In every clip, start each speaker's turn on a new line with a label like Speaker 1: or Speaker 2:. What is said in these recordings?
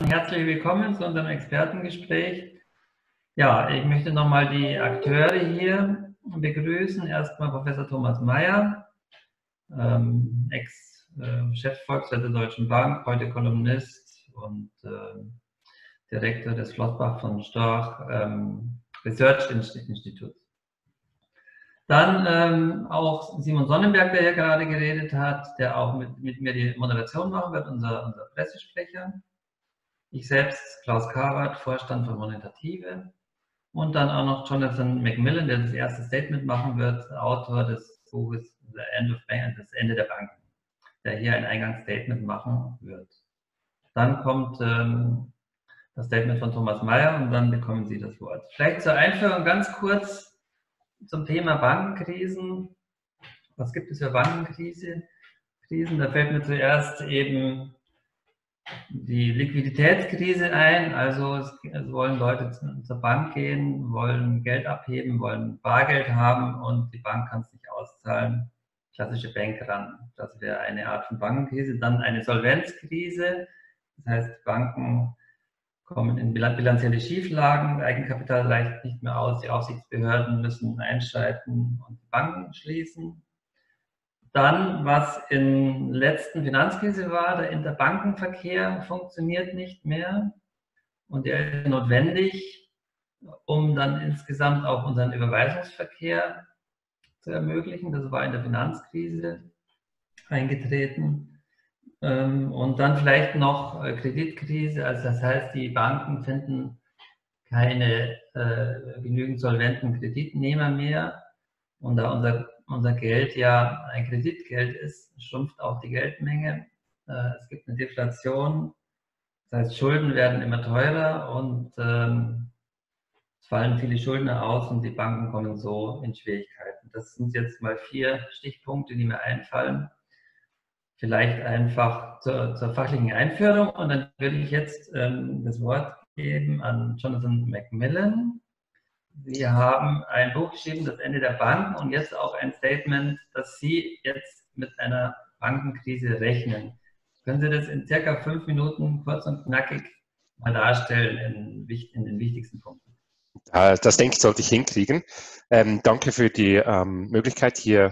Speaker 1: herzlich willkommen zu unserem Expertengespräch. Ja, ich möchte nochmal die Akteure hier begrüßen. Erstmal Professor Thomas Mayer, Ex-Chefvolkswirt der Deutschen Bank, heute Kolumnist und Direktor des Flossbach von Storch Research Institute. Dann auch Simon Sonnenberg, der hier gerade geredet hat, der auch mit mir die Moderation machen wird, unser Pressesprecher. Ich selbst, Klaus Kawert, Vorstand von Monetative. Und dann auch noch Jonathan Macmillan, der das erste Statement machen wird, Autor des Buches The End of Bank, das Ende der Banken, der hier ein Eingangsstatement machen wird. Dann kommt das Statement von Thomas Mayer und dann bekommen Sie das Wort. Vielleicht zur Einführung ganz kurz zum Thema Bankenkrisen. Was gibt es für Bankenkrisen? Da fällt mir zuerst eben die Liquiditätskrise ein. Also es wollen Leute zur Bank gehen, wollen Geld abheben, wollen Bargeld haben und die Bank kann es nicht auszahlen. Klassische Bankrun. Das wäre eine Art von Bankenkrise. Dann eine Solvenzkrise. Das heißt, Banken kommen in bilanzielle Schieflagen, Eigenkapital reicht nicht mehr aus, die Aufsichtsbehörden müssen einschreiten und die Banken schließen. Dann, was in der letzten Finanzkrise war, der Interbankenverkehr funktioniert nicht mehr und der ist notwendig, um dann insgesamt auch unseren Überweisungsverkehr zu ermöglichen. Das war in der Finanzkrise eingetreten. Und dann vielleicht noch Kreditkrise, also das heißt, die Banken finden keine genügend solventen Kreditnehmer mehr. Und da unser Geld ja ein Kreditgeld ist, schrumpft auch die Geldmenge. Es gibt eine Deflation, das heißt, Schulden werden immer teurer und es fallen viele Schuldner aus und die Banken kommen so in Schwierigkeiten. Das sind jetzt mal 4 Stichpunkte, die mir einfallen. Vielleicht einfach zur fachlichen Einführung und dann würde ich jetzt das Wort geben an Jonathan Macmillan. Sie haben ein Buch geschrieben, Das Ende der Banken, und jetzt auch ein Statement, dass Sie jetzt mit einer Bankenkrise rechnen. Können Sie das in circa 5 Minuten kurz und knackig mal darstellen in den wichtigsten Punkten?
Speaker 2: Das denke ich, sollte ich hinkriegen. Danke für die Möglichkeit, hier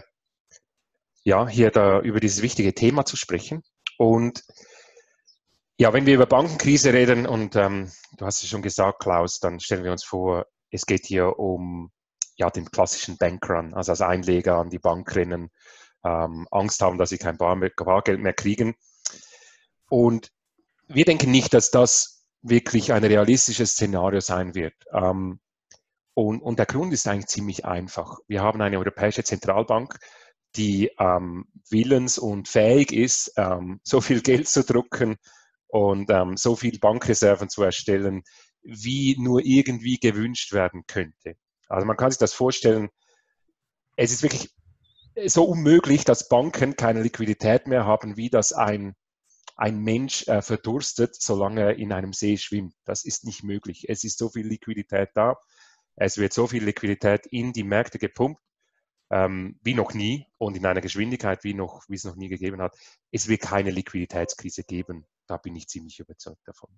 Speaker 2: da über dieses wichtige Thema zu sprechen. Und ja, wenn wir über Bankenkrise reden, und du hast es schon gesagt, Klaus, dann stellen wir uns vor, es geht hier um den klassischen Bankrun, also als Einleger an die Bank rennen, Angst haben, dass sie kein Bargeld mehr kriegen. Und wir denken nicht, dass das wirklich ein realistisches Szenario sein wird. Und der Grund ist eigentlich ziemlich einfach. Wir haben eine Europäische Zentralbank, die willens und fähig ist, so viel Geld zu drucken und so viel Bankreserven zu erstellen, wie nur irgendwie gewünscht werden könnte. Also man kann sich das vorstellen, es ist wirklich so unmöglich, dass Banken keine Liquidität mehr haben, wie das ein Mensch verdurstet, solange er in einem See schwimmt. Das ist nicht möglich. Es ist so viel Liquidität da. Es wird so viel Liquidität in die Märkte gepumpt, wie noch nie und in einer Geschwindigkeit, wie es noch nie gegeben hat. Es wird keine Liquiditätskrise geben. Da bin ich ziemlich überzeugt davon.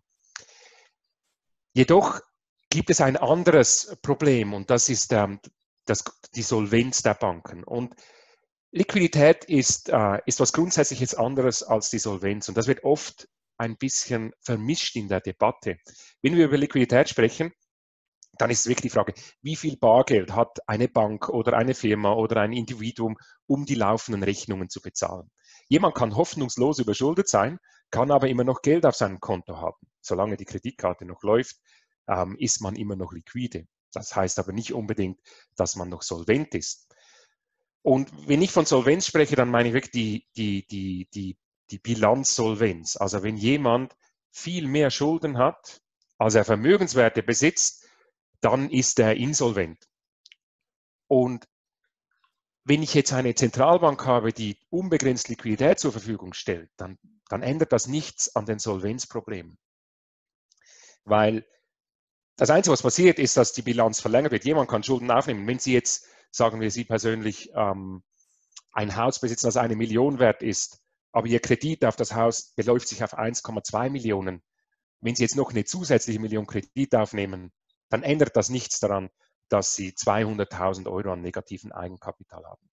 Speaker 2: Jedoch gibt es ein anderes Problem und das ist die Solvenz der Banken. Und Liquidität ist was Grundsätzliches anderes als die Solvenz und das wird oft ein bisschen vermischt in der Debatte. Wenn wir über Liquidität sprechen, dann ist wirklich die Frage, wie viel Bargeld hat eine Bank oder eine Firma oder ein Individuum, um die laufenden Rechnungen zu bezahlen. Jemand kann hoffnungslos überschuldet sein, kann aber immer noch Geld auf seinem Konto haben. Solange die Kreditkarte noch läuft, ist man immer noch liquide. Das heißt aber nicht unbedingt, dass man noch solvent ist. Und wenn ich von Solvenz spreche, dann meine ich wirklich die Bilanzsolvenz. Also wenn jemand viel mehr Schulden hat, als er Vermögenswerte besitzt, dann ist er insolvent. Und wenn ich jetzt eine Zentralbank habe, die unbegrenzt Liquidität zur Verfügung stellt, dann ändert das nichts an den Solvenzproblemen. Weil das Einzige, was passiert, ist, dass die Bilanz verlängert wird. Jemand kann Schulden aufnehmen. Wenn Sie jetzt, sagen wir, Sie persönlich ein Haus besitzen, das 1 Million wert ist, aber Ihr Kredit auf das Haus beläuft sich auf 1,2 Millionen, wenn Sie jetzt noch eine zusätzliche Million Kredit aufnehmen, dann ändert das nichts daran, dass Sie 200.000 € an negativen Eigenkapital haben.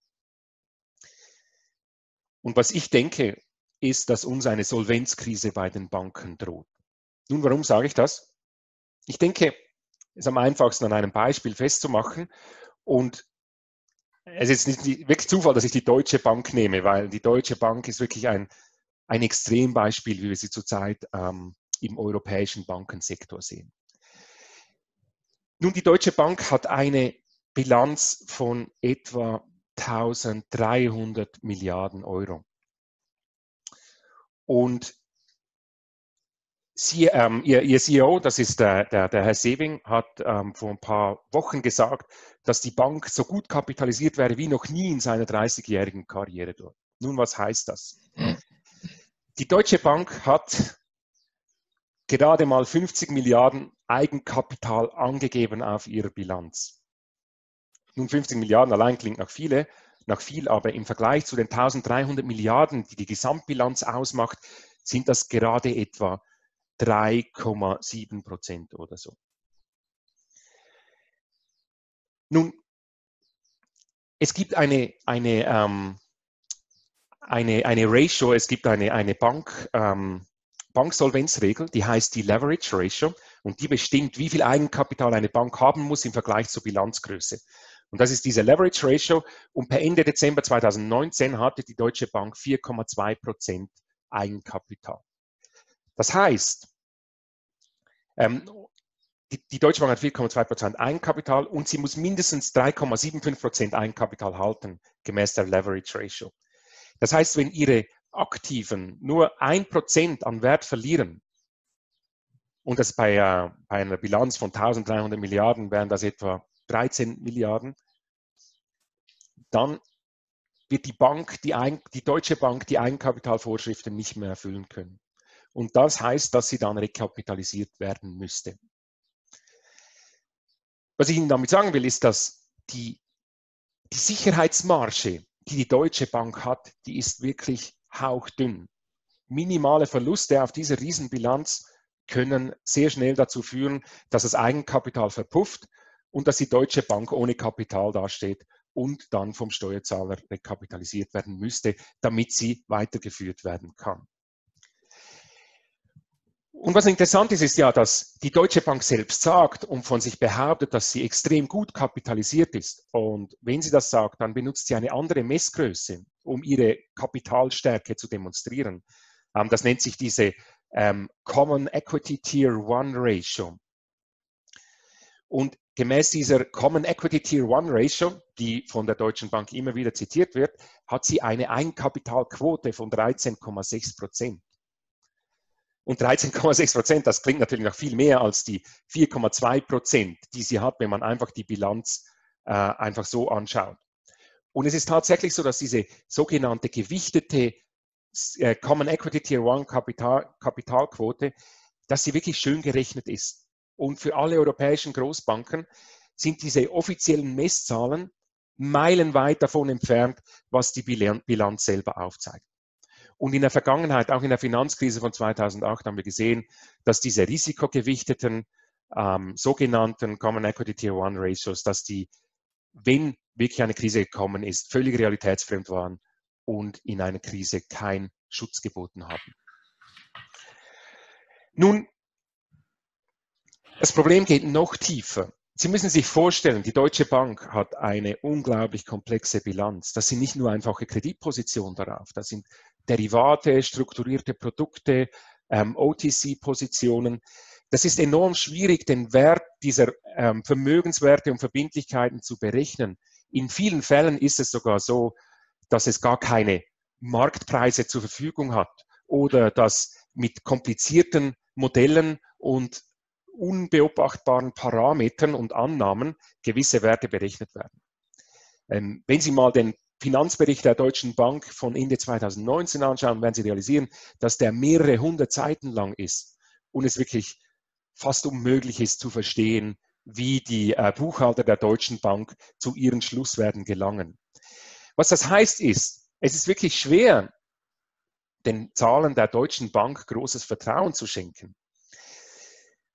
Speaker 2: Und was ich denke, ist, dass uns eine Solvenzkrise bei den Banken droht. Nun, warum sage ich das? Ich denke, es ist am einfachsten an einem Beispiel festzumachen. Und es ist nicht wirklich Zufall, dass ich die Deutsche Bank nehme, weil die Deutsche Bank ist wirklich ein Extrembeispiel, wie wir sie zurzeit im europäischen Bankensektor sehen. Nun, die Deutsche Bank hat eine Bilanz von etwa 1.300 Milliarden €. Und ihr CEO, das ist der Herr Sewing, hat vor ein paar Wochen gesagt, dass die Bank so gut kapitalisiert wäre wie noch nie in seiner 30-jährigen Karriere dort. Nun, was heißt das? Die Deutsche Bank hat gerade mal 50 Milliarden Eigenkapital angegeben auf ihrer Bilanz. Nun, 50 Milliarden allein klingt nach viel, aber im Vergleich zu den 1.300 Milliarden, die die Gesamtbilanz ausmacht, sind das gerade etwa 3,7% oder so. Nun, es gibt eine Ratio, es gibt eine Banksolvenzregel, die heißt die Leverage Ratio und die bestimmt, wie viel Eigenkapital eine Bank haben muss im Vergleich zur Bilanzgröße. Und das ist diese Leverage Ratio und per Ende Dezember 2019 hatte die Deutsche Bank 4,2% Eigenkapital. Das heißt, die Deutsche Bank hat 4,2% Eigenkapital und sie muss mindestens 3,75% Eigenkapital halten, gemäß der Leverage Ratio. Das heißt, wenn Ihre Aktiven nur 1% an Wert verlieren, und das bei einer Bilanz von 1.300 Milliarden wären das etwa 13 Milliarden, dann wird die Deutsche Bank die Eigenkapitalvorschriften nicht mehr erfüllen können. Und das heißt, dass sie dann rekapitalisiert werden müsste. Was ich Ihnen damit sagen will, ist, dass die Sicherheitsmarge, die die Deutsche Bank hat, die ist wirklich hauchdünn. Minimale Verluste auf dieser Riesenbilanz können sehr schnell dazu führen, dass das Eigenkapital verpufft und dass die Deutsche Bank ohne Kapital dasteht und dann vom Steuerzahler rekapitalisiert werden müsste, damit sie weitergeführt werden kann. Und was interessant ist, ist ja, dass die Deutsche Bank selbst sagt und von sich behauptet, dass sie extrem gut kapitalisiert ist. Und wenn sie das sagt, dann benutzt sie eine andere Messgröße, um ihre Kapitalstärke zu demonstrieren. Das nennt sich diese Common Equity Tier 1 Ratio. Und gemäß dieser Common Equity Tier 1 Ratio, die von der Deutschen Bank immer wieder zitiert wird, hat sie eine Eigenkapitalquote von 13,6%. Und 13,6%, das klingt natürlich noch viel mehr als die 4,2%, die sie hat, wenn man einfach die Bilanz einfach so anschaut. Und es ist tatsächlich so, dass diese sogenannte gewichtete Common Equity Tier 1 Kapitalquote, dass sie wirklich schön gerechnet ist. Und für alle europäischen Großbanken sind diese offiziellen Messzahlen meilenweit davon entfernt, was die Bilanz selber aufzeigt. Und in der Vergangenheit, auch in der Finanzkrise von 2008, haben wir gesehen, dass diese risikogewichteten sogenannten Common Equity Tier 1 Ratios, dass die, wenn wirklich eine Krise gekommen ist, völlig realitätsfremd waren und in einer Krise keinen Schutz geboten haben. Nun, das Problem geht noch tiefer. Sie müssen sich vorstellen, die Deutsche Bank hat eine unglaublich komplexe Bilanz. Das sind nicht nur einfache Kreditpositionen darauf, das sind Derivate, strukturierte Produkte, OTC-Positionen. Das ist enorm schwierig, den Wert dieser Vermögenswerte und Verbindlichkeiten zu berechnen. In vielen Fällen ist es sogar so, dass es gar keine Marktpreise zur Verfügung hat oder dass mit komplizierten Modellen und unbeobachtbaren Parametern und Annahmen gewisse Werte berechnet werden. Wenn Sie mal den Finanzbericht der Deutschen Bank von Ende 2019 anschauen, werden Sie realisieren, dass der mehrere hundert Seiten lang ist und es wirklich fast unmöglich ist zu verstehen, wie die Buchhalter der Deutschen Bank zu ihren Schlusswerten gelangen. Was das heißt ist, es ist wirklich schwer, den Zahlen der Deutschen Bank großes Vertrauen zu schenken.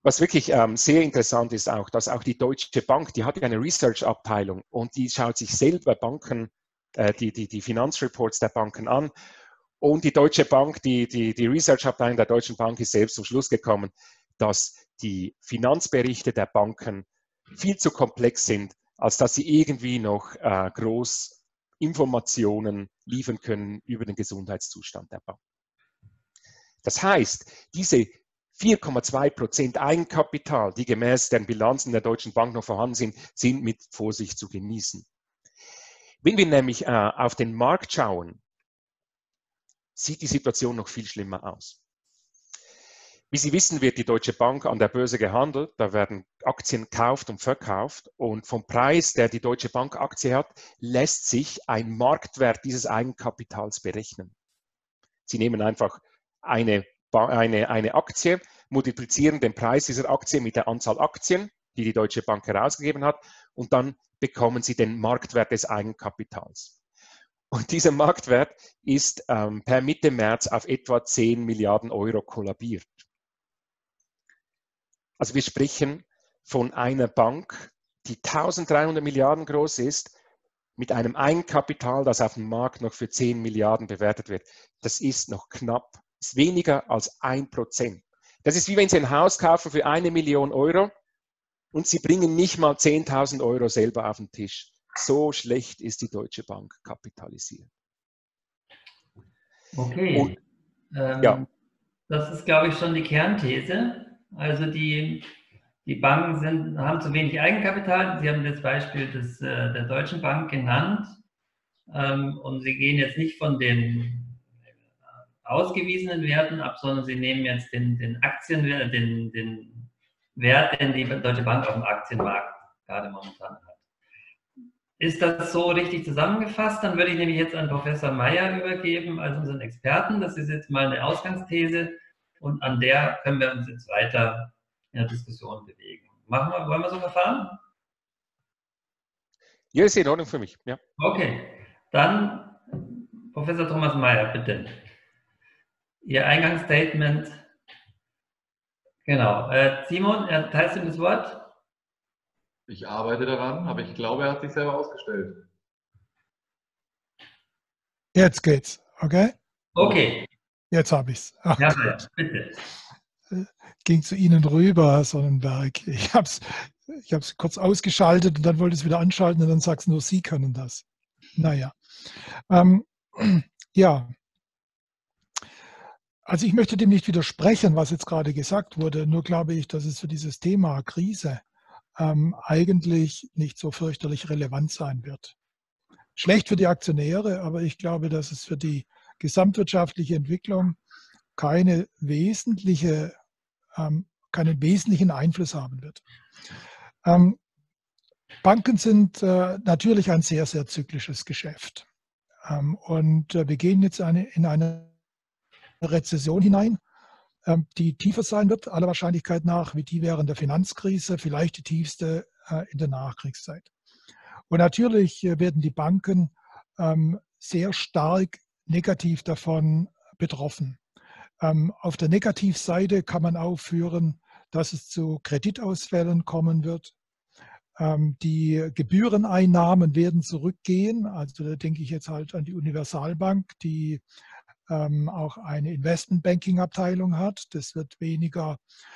Speaker 2: was wirklich sehr interessant ist auch, dass auch die Deutsche Bank, die hat ja eine Research-Abteilung und die schaut sich selber Banken, die Finanzreports der Banken an. Und die Deutsche Bank, die Research-Abteilung der Deutschen Bank ist selbst zum Schluss gekommen, dass die Finanzberichte der Banken viel zu komplex sind, als dass sie irgendwie noch groß Informationen liefern können über den Gesundheitszustand der Bank. Das heißt, diese 4,2% Eigenkapital, die gemäß den Bilanzen der Deutschen Bank noch vorhanden sind, sind mit Vorsicht zu genießen. Wenn wir nämlich auf den Markt schauen, sieht die Situation noch viel schlimmer aus. Wie Sie wissen, wird die Deutsche Bank an der Börse gehandelt. Da werden Aktien gekauft und verkauft. Und vom Preis, der die Deutsche Bank Aktie hat, lässt sich ein Marktwert dieses Eigenkapitals berechnen. Sie nehmen einfach eine Aktie, multiplizieren den Preis dieser Aktie mit der Anzahl Aktien, die die Deutsche Bank herausgegeben hat, und dann bekommen Sie den Marktwert des Eigenkapitals. Und dieser Marktwert ist per Mitte März auf etwa 10 Milliarden Euro kollabiert. Also wir sprechen von einer Bank, die 1300 Milliarden groß ist, mit einem Eigenkapital, das auf dem Markt noch für 10 Milliarden bewertet wird. Das ist noch knapp, ist weniger als 1%. Das ist wie wenn Sie ein Haus kaufen für 1 Million Euro und Sie bringen nicht mal 10.000 Euro selber auf den Tisch. So schlecht ist die Deutsche Bank kapitalisiert.
Speaker 1: Okay,
Speaker 2: und, ja.
Speaker 1: Das ist, glaube ich, schon die Kernthese. Also die Banken haben zu wenig Eigenkapital. Sie haben das Beispiel der Deutschen Bank genannt. Und Sie gehen jetzt nicht von den ausgewiesenen Werten ab, sondern Sie nehmen jetzt den Aktienwert, den Wert, den die Deutsche Bank auf dem Aktienmarkt gerade momentan hat. Ist das so richtig zusammengefasst? Dann würde ich nämlich jetzt an Professor Meyer übergeben, als unseren Experten. Das ist jetzt mal eine Ausgangsthese und an der können wir uns jetzt weiter in der Diskussion bewegen. Wollen wir so verfahren?
Speaker 2: Ja, ist in Ordnung für mich. Ja.
Speaker 1: Okay, dann Professor Thomas Meyer, bitte. Ihr Eingangsstatement. Genau. Simon, erteilst du das Wort?
Speaker 3: Ich arbeite daran, aber ich glaube, er hat sich selber ausgestellt.
Speaker 4: Jetzt geht's, okay?
Speaker 1: Okay.
Speaker 4: Jetzt habe ich es.
Speaker 1: Ja, bitte.
Speaker 4: Ging zu Ihnen rüber, Sonnenberg. Ich habe es kurz ausgeschaltet und dann wollte ich es wieder anschalten und dann sagst du nur, Sie können das. Naja. Ja. Also ich möchte dem nicht widersprechen, was jetzt gerade gesagt wurde. Nur glaube ich, dass es für dieses Thema Krise eigentlich nicht so fürchterlich relevant sein wird. Schlecht für die Aktionäre, aber ich glaube, dass es für die gesamtwirtschaftliche Entwicklung keinen wesentlichen Einfluss haben wird. Banken sind natürlich ein sehr, sehr zyklisches Geschäft. Und wir gehen jetzt in eine Rezession hinein, die tiefer sein wird, aller Wahrscheinlichkeit nach, wie die während der Finanzkrise, vielleicht die tiefste in der Nachkriegszeit. Und natürlich werden die Banken sehr stark negativ davon betroffen. Auf der Negativseite kann man aufführen, dass es zu Kreditausfällen kommen wird. Die Gebühreneinnahmen werden zurückgehen. Also da denke ich jetzt halt an die Universalbank, die auch eine Investmentbanking-Abteilung hat. Das wird weniger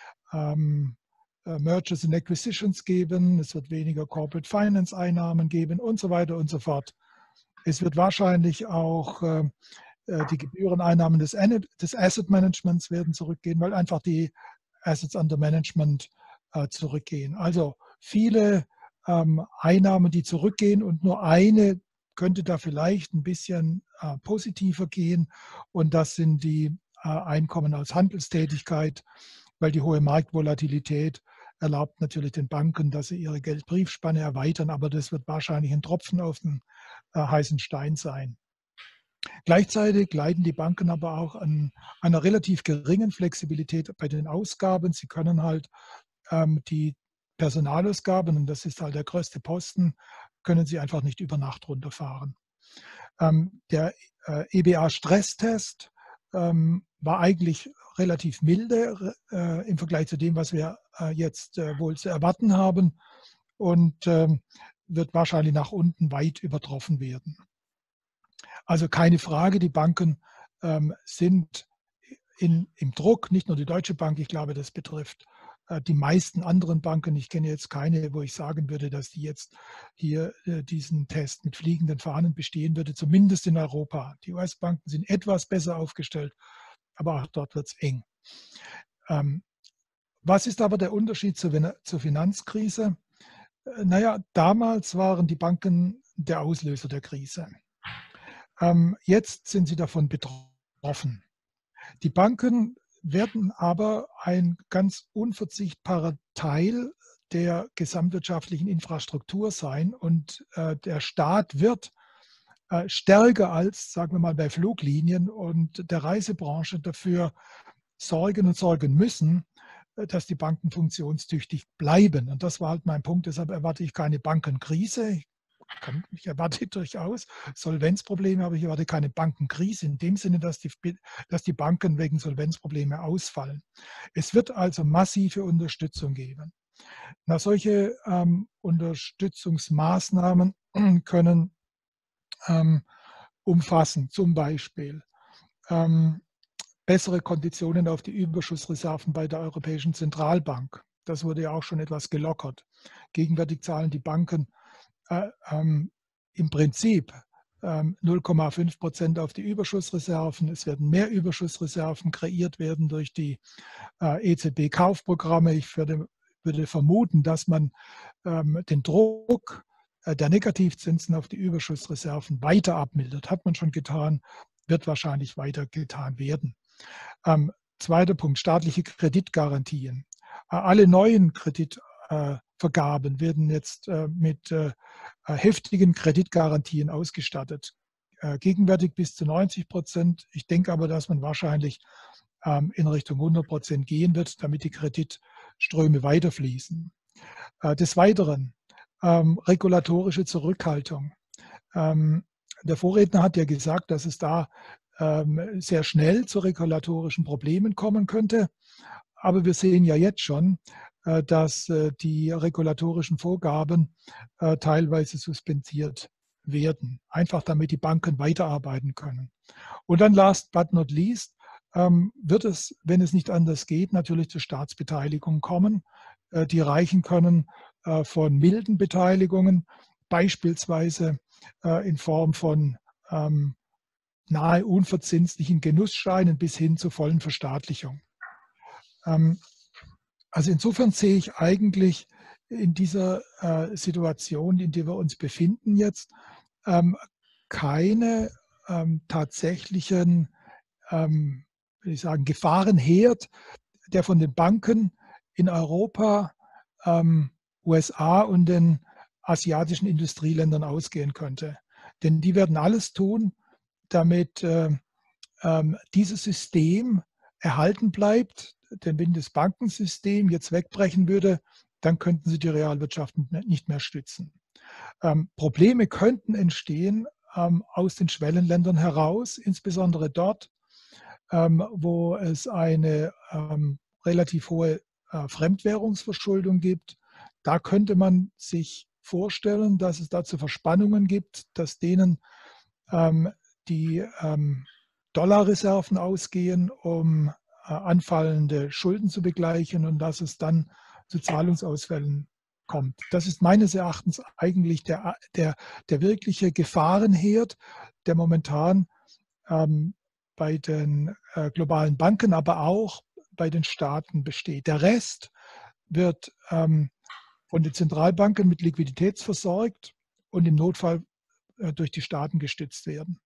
Speaker 4: Mergers and Acquisitions geben, es wird weniger Corporate Finance Einnahmen geben und so weiter und so fort. Es wird wahrscheinlich auch die Gebühreneinnahmen des Asset Managements werden zurückgehen, weil einfach die Assets under Management zurückgehen. Also viele Einnahmen, die zurückgehen und nur eine könnte da vielleicht ein bisschen positiver gehen und das sind die Einkommen aus Handelstätigkeit, weil die hohe Marktvolatilität erlaubt natürlich den Banken, dass sie ihre Geldbriefspanne erweitern, aber das wird wahrscheinlich ein Tropfen auf den heißen Stein sein. Gleichzeitig leiden die Banken aber auch an einer relativ geringen Flexibilität bei den Ausgaben. Sie können halt die Personalausgaben, und das ist halt der größte Posten, können sie einfach nicht über Nacht runterfahren. Der EBA-Stresstest war eigentlich relativ milde im Vergleich zu dem, was wir jetzt wohl zu erwarten haben und wird wahrscheinlich nach unten weit übertroffen werden. Also keine Frage, die Banken sind im Druck, nicht nur die Deutsche Bank, ich glaube, das betrifft die meisten anderen Banken. Ich kenne jetzt keine, wo ich sagen würde, dass die jetzt hier diesen Test mit fliegenden Fahnen bestehen würde, zumindest in Europa. Die US-Banken sind etwas besser aufgestellt, aber auch dort wird es eng. Was ist aber der Unterschied zur Finanzkrise? Naja, damals waren die Banken der Auslöser der Krise. Jetzt sind sie davon betroffen. Die Banken werden aber ein ganz unverzichtbarer Teil der gesamtwirtschaftlichen Infrastruktur sein und der Staat wird stärker als, sagen wir mal, bei Fluglinien und der Reisebranche dafür sorgen und sorgen müssen, dass die Banken funktionstüchtig bleiben. Und das war halt mein Punkt. Deshalb erwarte ich keine Bankenkrise. Ich erwarte durchaus Solvenzprobleme, aber ich erwarte keine Bankenkrise in dem Sinne, dass die Banken wegen Solvenzprobleme ausfallen. Es wird also massive Unterstützung geben. Na, solche Unterstützungsmaßnahmen können umfassen zum Beispiel bessere Konditionen auf die Überschussreserven bei der Europäischen Zentralbank. Das wurde ja auch schon etwas gelockert. Gegenwärtig zahlen die Banken im Prinzip 0,5% auf die Überschussreserven. Es werden mehr Überschussreserven kreiert werden durch die EZB-Kaufprogramme. Ich würde vermuten, dass man den Druck der Negativzinsen auf die Überschussreserven weiter abmildert. Hat man schon getan, wird wahrscheinlich weiter getan werden. Zweiter Punkt, staatliche Kreditgarantien. Alle neuen Kreditvergaben werden jetzt mit heftigen Kreditgarantien ausgestattet. Gegenwärtig bis zu 90%. Ich denke aber, dass man wahrscheinlich in Richtung 100% gehen wird, damit die Kreditströme weiterfließen. Des Weiteren regulatorische Zurückhaltung. Der Vorredner hat ja gesagt, dass es da sehr schnell zu regulatorischen Problemen kommen könnte. Aber wir sehen ja jetzt schon, dass die regulatorischen Vorgaben teilweise suspendiert werden, einfach damit die Banken weiterarbeiten können. Und dann last but not least wird es, wenn es nicht anders geht, natürlich zur Staatsbeteiligung kommen, die reichen können von milden Beteiligungen, beispielsweise in Form von nahe unverzinslichen Genussscheinen bis hin zur vollen Verstaatlichung. Also insofern sehe ich eigentlich in dieser Situation, in der wir uns befinden jetzt, keine tatsächlichen, will ich sagen, Gefahrenherd, der von den Banken in Europa, USA und den asiatischen Industrieländern ausgehen könnte. Denn die werden alles tun, damit dieses System erhalten bleibt. Denn wenn das Bankensystem jetzt wegbrechen würde, dann könnten sie die Realwirtschaft nicht mehr stützen. Probleme könnten entstehen aus den Schwellenländern heraus, insbesondere dort, wo es eine relativ hohe Fremdwährungsverschuldung gibt. Da könnte man sich vorstellen, dass es dazu Verspannungen gibt, dass denen die Dollarreserven ausgehen, um anfallende Schulden zu begleichen und dass es dann zu Zahlungsausfällen kommt. Das ist meines Erachtens eigentlich der wirkliche Gefahrenherd, der momentan bei den globalen Banken, aber auch bei den Staaten besteht. Der Rest wird von den Zentralbanken mit Liquidität versorgt und im Notfall durch die Staaten gestützt werden.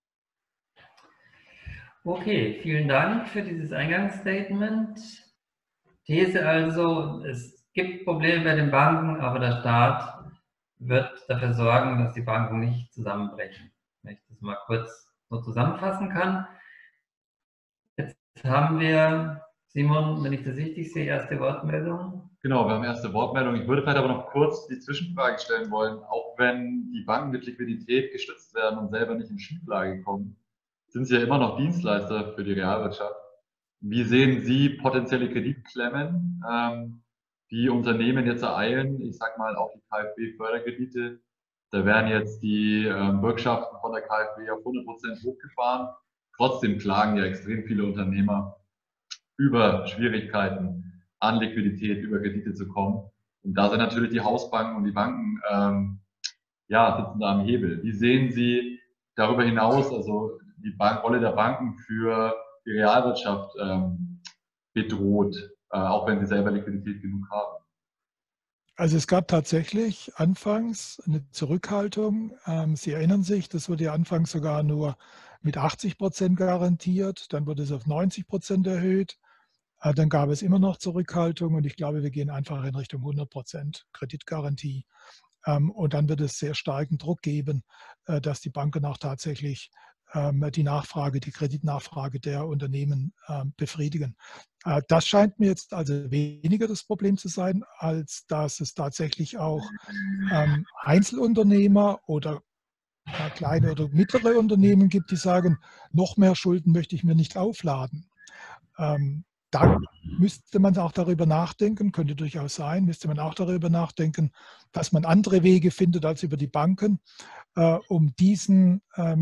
Speaker 1: Okay, vielen Dank für dieses Eingangsstatement. These also, es gibt Probleme bei den Banken, aber der Staat wird dafür sorgen, dass die Banken nicht zusammenbrechen. Wenn ich das mal kurz so zusammenfassen kann. Jetzt haben wir, Simon, wenn ich das richtig sehe, erste Wortmeldung.
Speaker 3: Genau, wir haben erste Wortmeldung. Ich würde vielleicht aber noch kurz die Zwischenfrage stellen wollen. Auch wenn die Banken mit Liquidität gestützt werden und selber nicht in Schieflage kommen, sind sie ja immer noch Dienstleister für die Realwirtschaft. Wie sehen Sie potenzielle Kreditklemmen, die Unternehmen jetzt ereilen? Ich sage mal auch die KfW-Förderkredite. Da werden jetzt die Bürgschaften von der KfW auf 100% hochgefahren. Trotzdem klagen ja extrem viele Unternehmer über Schwierigkeiten an Liquidität, über Kredite zu kommen. Und da sind natürlich die Hausbanken und die Banken ja, sitzen da am Hebel. Wie sehen Sie darüber hinaus, also die Rolle der Banken für die Realwirtschaft bedroht, auch wenn sie selber Liquidität genug haben?
Speaker 4: Also es gab tatsächlich anfangs eine Zurückhaltung. Sie erinnern sich, das wurde ja anfangs sogar nur mit 80% garantiert, dann wurde es auf 90% erhöht. Dann gab es immer noch Zurückhaltung und ich glaube, wir gehen einfach in Richtung 100% Kreditgarantie. Und dann wird es sehr starken Druck geben, dass die Banken auch tatsächlich die Kreditnachfrage der Unternehmen befriedigen. Das scheint mir jetzt also weniger das Problem zu sein, als dass es tatsächlich auch Einzelunternehmer oder kleine oder mittlere Unternehmen gibt, die sagen, noch mehr Schulden möchte ich mir nicht aufladen. Da müsste man auch darüber nachdenken, könnte durchaus sein, müsste man auch darüber nachdenken, dass man andere Wege findet als über die Banken, um diesen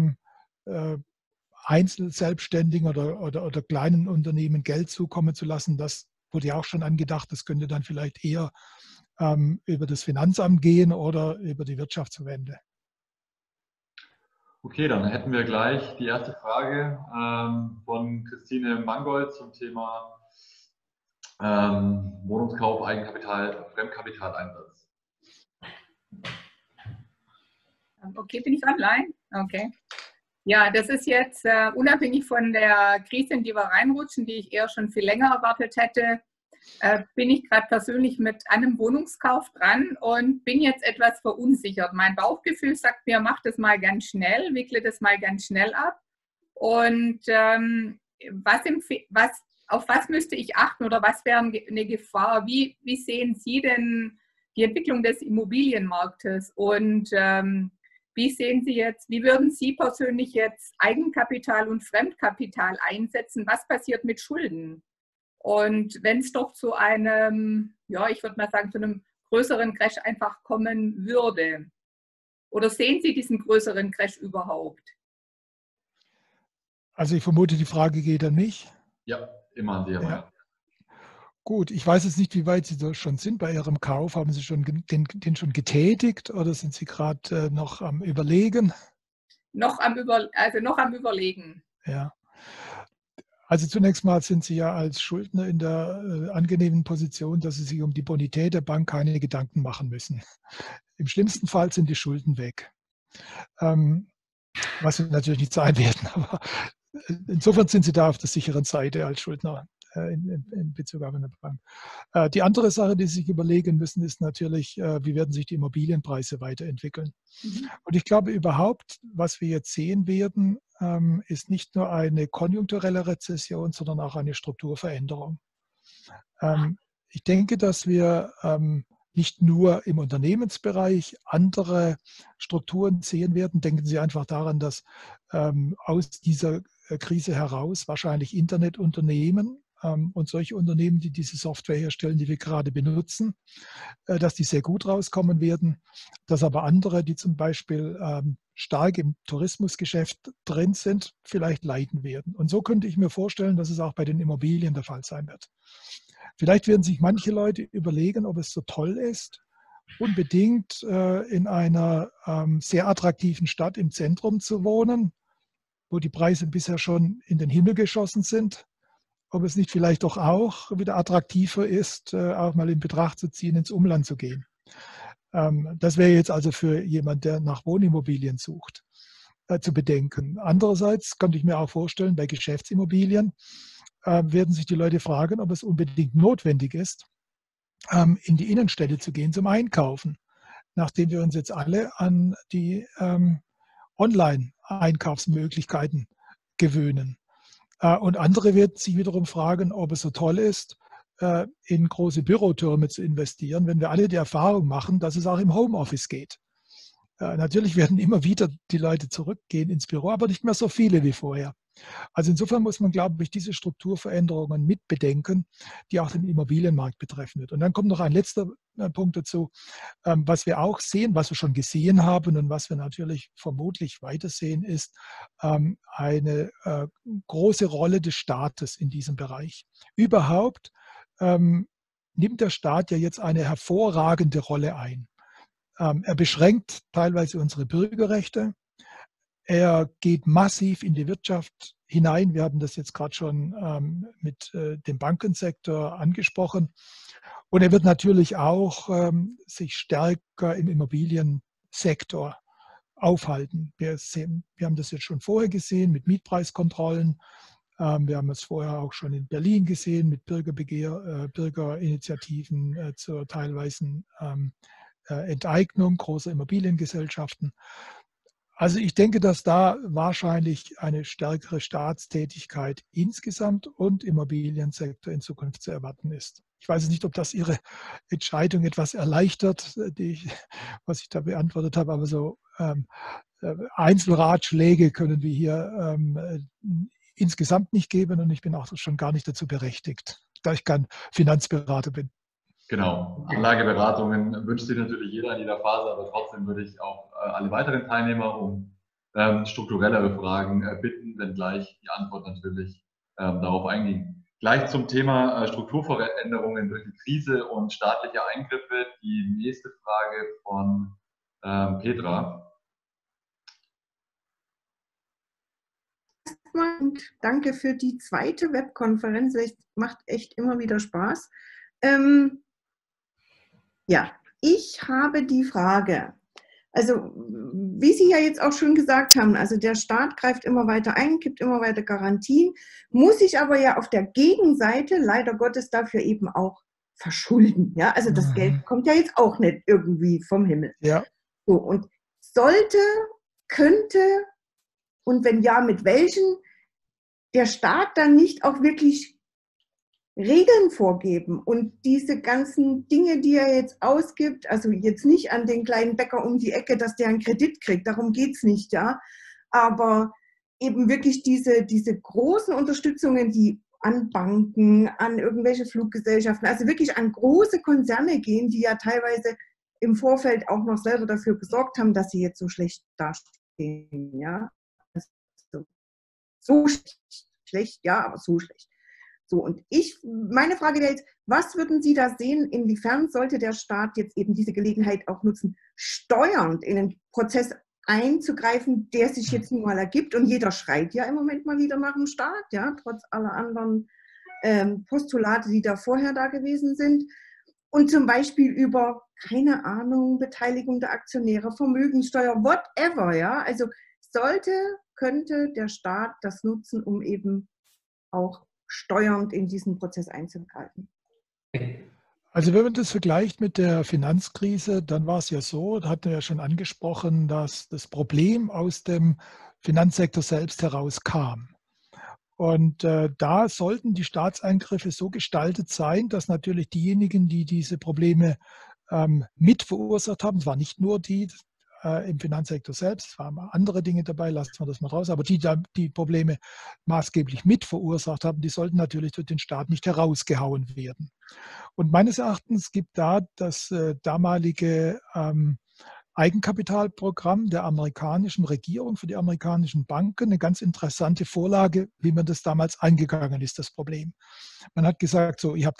Speaker 4: Einzelselbstständigen oder kleinen Unternehmen Geld zukommen zu lassen. Das wurde ja auch schon angedacht, das könnte dann vielleicht eher über das Finanzamt gehen oder über die Wirtschaftsverbände.
Speaker 3: Okay, dann hätten wir gleich die erste Frage von Christine Mangold zum Thema Wohnungskauf, Eigenkapital, Fremdkapitaleinsatz.
Speaker 5: Okay, bin ich online? Okay. Ja, das ist jetzt unabhängig von der Krise, in die wir reinrutschen, die ich eher schon viel länger erwartet hätte, bin ich gerade persönlich mit einem Wohnungskauf dran und bin jetzt etwas verunsichert. Mein Bauchgefühl sagt mir, mach das mal ganz schnell, wickle das mal ganz schnell ab. Und auf was müsste ich achten oder was wäre eine Gefahr? Wie sehen Sie denn die Entwicklung des Immobilienmarktes? Und wie würden Sie persönlich jetzt Eigenkapital und Fremdkapital einsetzen? Was passiert mit Schulden? Und wenn es doch zu einem, ja, ich würde mal sagen, zu einem größeren Crash einfach kommen würde? Oder sehen Sie diesen größeren Crash überhaupt?
Speaker 4: Also ich vermute, die Frage geht an mich.
Speaker 3: Ja, immer an Sie.
Speaker 4: Ja. Gut, ich weiß jetzt nicht, wie weit Sie da schon sind bei Ihrem Kauf. Haben Sie den schon getätigt oder sind Sie gerade noch am Überlegen?
Speaker 5: Noch am Überlegen.
Speaker 4: Ja. Also zunächst mal sind Sie ja als Schuldner in der angenehmen Position, dass Sie sich um die Bonität der Bank keine Gedanken machen müssen. Im schlimmsten Fall sind die Schulden weg. Was Sie natürlich nicht sein werden, aber insofern sind Sie da auf der sicheren Seite als Schuldner in Bezug auf eine Bank. Die andere Sache, die Sie sich überlegen müssen, ist natürlich, wie werden sich die Immobilienpreise weiterentwickeln. Und ich glaube überhaupt, was wir jetzt sehen werden, ist nicht nur eine konjunkturelle Rezession, sondern auch eine Strukturveränderung. Ich denke, dass wir nicht nur im Unternehmensbereich andere Strukturen sehen werden. Denken Sie einfach daran, dass aus dieser Krise heraus wahrscheinlich Internetunternehmen und solche Unternehmen, die diese Software herstellen, die wir gerade benutzen, dass die sehr gut rauskommen werden, dass aber andere, die zum Beispiel stark im Tourismusgeschäft drin sind, vielleicht leiden werden. Und so könnte ich mir vorstellen, dass es auch bei den Immobilien der Fall sein wird. Vielleicht werden sich manche Leute überlegen, ob es so toll ist, unbedingt in einer sehr attraktiven Stadt im Zentrum zu wohnen, wo die Preise bisher schon in den Himmel geschossen sind. Ob es nicht vielleicht doch auch wieder attraktiver ist, auch mal in Betracht zu ziehen, ins Umland zu gehen. Das wäre jetzt also für jemanden, der nach Wohnimmobilien sucht, zu bedenken. Andererseits könnte ich mir auch vorstellen, bei Geschäftsimmobilien werden sich die Leute fragen, ob es unbedingt notwendig ist, in die Innenstädte zu gehen zum Einkaufen, nachdem wir uns jetzt alle an die Online-Einkaufsmöglichkeiten gewöhnen. Und andere werden sich wiederum fragen, ob es so toll ist, in große Bürotürme zu investieren, wenn wir alle die Erfahrung machen, dass es auch im Homeoffice geht. Natürlich werden immer wieder die Leute zurückgehen ins Büro, aber nicht mehr so viele wie vorher. Also insofern muss man, glaube ich, diese Strukturveränderungen mit bedenken, die auch den Immobilienmarkt betreffen wird. Und dann kommt noch ein letzter Punkt dazu, was wir auch sehen, was wir schon gesehen haben und was wir natürlich vermutlich weitersehen, ist eine große Rolle des Staates in diesem Bereich. Überhaupt nimmt der Staat ja jetzt eine hervorragende Rolle ein. Er beschränkt teilweise unsere Bürgerrechte. Er geht massiv in die Wirtschaft hinein. Wir haben das jetzt gerade schon mit dem Bankensektor angesprochen. Und er wird natürlich auch sich stärker im Immobiliensektor aufhalten. Wir haben das jetzt schon vorher gesehen mit Mietpreiskontrollen. Wir haben es vorher auch schon in Berlin gesehen mit Bürgerinitiativen zur teilweisen Enteignung großer Immobiliengesellschaften. Also ich denke, dass da wahrscheinlich eine stärkere Staatstätigkeit insgesamt und im Immobiliensektor in Zukunft zu erwarten ist. Ich weiß nicht, ob das Ihre Entscheidung etwas erleichtert, was ich da beantwortet habe, aber so Einzelratschläge können wir hier insgesamt nicht geben und ich bin auch schon gar nicht dazu berechtigt, da ich kein Finanzberater bin.
Speaker 3: Genau. Anlageberatungen wünscht sich natürlich jeder in jeder Phase, aber trotzdem würde ich auch alle weiteren Teilnehmer um strukturellere Fragen bitten, wenngleich die Antwort natürlich darauf einging. Gleich zum Thema Strukturveränderungen durch die Krise und staatliche Eingriffe. Die nächste Frage von Petra.
Speaker 6: Und danke für die zweite Webkonferenz. Macht echt immer wieder Spaß. Ja, ich habe die Frage, also wie Sie ja jetzt auch schon gesagt haben, also der Staat greift immer weiter ein, gibt immer weiter Garantien, muss sich aber ja auf der Gegenseite leider Gottes dafür eben auch verschulden. Ja, also das Geld kommt ja jetzt auch nicht irgendwie vom Himmel.
Speaker 4: Ja.
Speaker 6: So, und sollte, könnte und wenn ja, mit welchen der Staat dann nicht auch wirklich Regeln vorgeben und diese ganzen Dinge, die er jetzt ausgibt, also jetzt nicht an den kleinen Bäcker um die Ecke, dass der einen Kredit kriegt, darum geht es nicht, ja, aber eben wirklich diese großen Unterstützungen, die an Banken, an irgendwelche Fluggesellschaften, also wirklich an große Konzerne gehen, die ja teilweise im Vorfeld auch noch selber dafür gesorgt haben, dass sie jetzt so schlecht dastehen, ja, so schlecht, ja, aber so schlecht. So, und meine Frage wäre jetzt, was würden Sie da sehen, inwiefern sollte der Staat jetzt eben diese Gelegenheit auch nutzen, steuernd in den Prozess einzugreifen, der sich jetzt nun mal ergibt und jeder schreit ja im Moment mal wieder nach dem Staat, ja, trotz aller anderen Postulate, die da vorher da gewesen sind und zum Beispiel über, keine Ahnung, Beteiligung der Aktionäre, Vermögenssteuer, whatever, ja, also könnte der Staat das nutzen, um eben auch steuernd in diesen Prozess einzugreifen.
Speaker 4: Also wenn man das vergleicht mit der Finanzkrise, dann war es ja so, da hatten wir ja schon angesprochen, dass das Problem aus dem Finanzsektor selbst herauskam. Und da sollten die Staatseingriffe so gestaltet sein, dass natürlich diejenigen, die diese Probleme mit verursacht haben, es waren nicht nur die im Finanzsektor selbst, es waren andere Dinge dabei, lassen wir das mal raus, aber die Probleme maßgeblich mit verursacht haben, die sollten natürlich durch den Staat nicht herausgehauen werden. Und meines Erachtens gibt da das damalige Eigenkapitalprogramm der amerikanischen Regierung für die amerikanischen Banken eine ganz interessante Vorlage, wie man das damals angegangen ist, das Problem. Man hat gesagt, so, ihr habt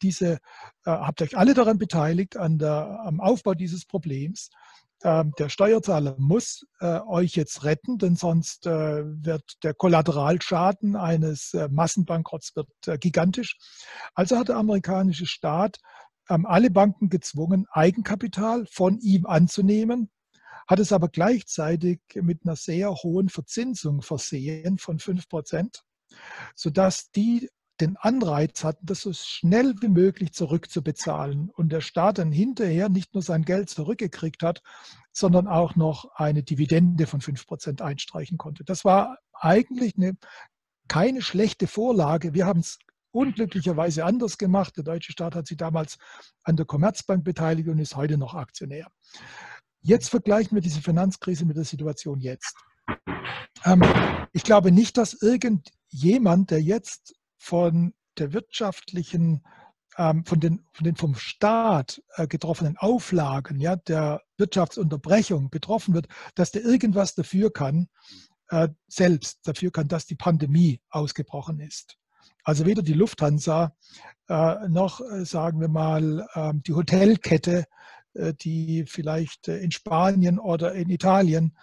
Speaker 4: euch alle daran beteiligt am Aufbau dieses Problems. Der Steuerzahler muss euch jetzt retten, denn sonst wird der Kollateralschaden eines Massenbankrotts gigantisch. Also hat der amerikanische Staat alle Banken gezwungen, Eigenkapital von ihm anzunehmen, hat es aber gleichzeitig mit einer sehr hohen Verzinsung versehen von 5%, sodass die den Anreiz hatten, das so schnell wie möglich zurückzubezahlen und der Staat dann hinterher nicht nur sein Geld zurückgekriegt hat, sondern auch noch eine Dividende von 5% einstreichen konnte. Das war eigentlich keine schlechte Vorlage. Wir haben es unglücklicherweise anders gemacht. Der deutsche Staat hat sich damals an der Commerzbank beteiligt und ist heute noch Aktionär. Jetzt vergleichen wir diese Finanzkrise mit der Situation jetzt. Ich glaube nicht, dass irgendjemand, der jetzt von der wirtschaftlichen, von den vom Staat getroffenen Auflagen, ja, der Wirtschaftsunterbrechung betroffen wird, dass der irgendwas dafür kann, selbst dafür kann, dass die Pandemie ausgebrochen ist. Also weder die Lufthansa noch, sagen wir mal, die Hotelkette, die vielleicht in Spanien oder in Italien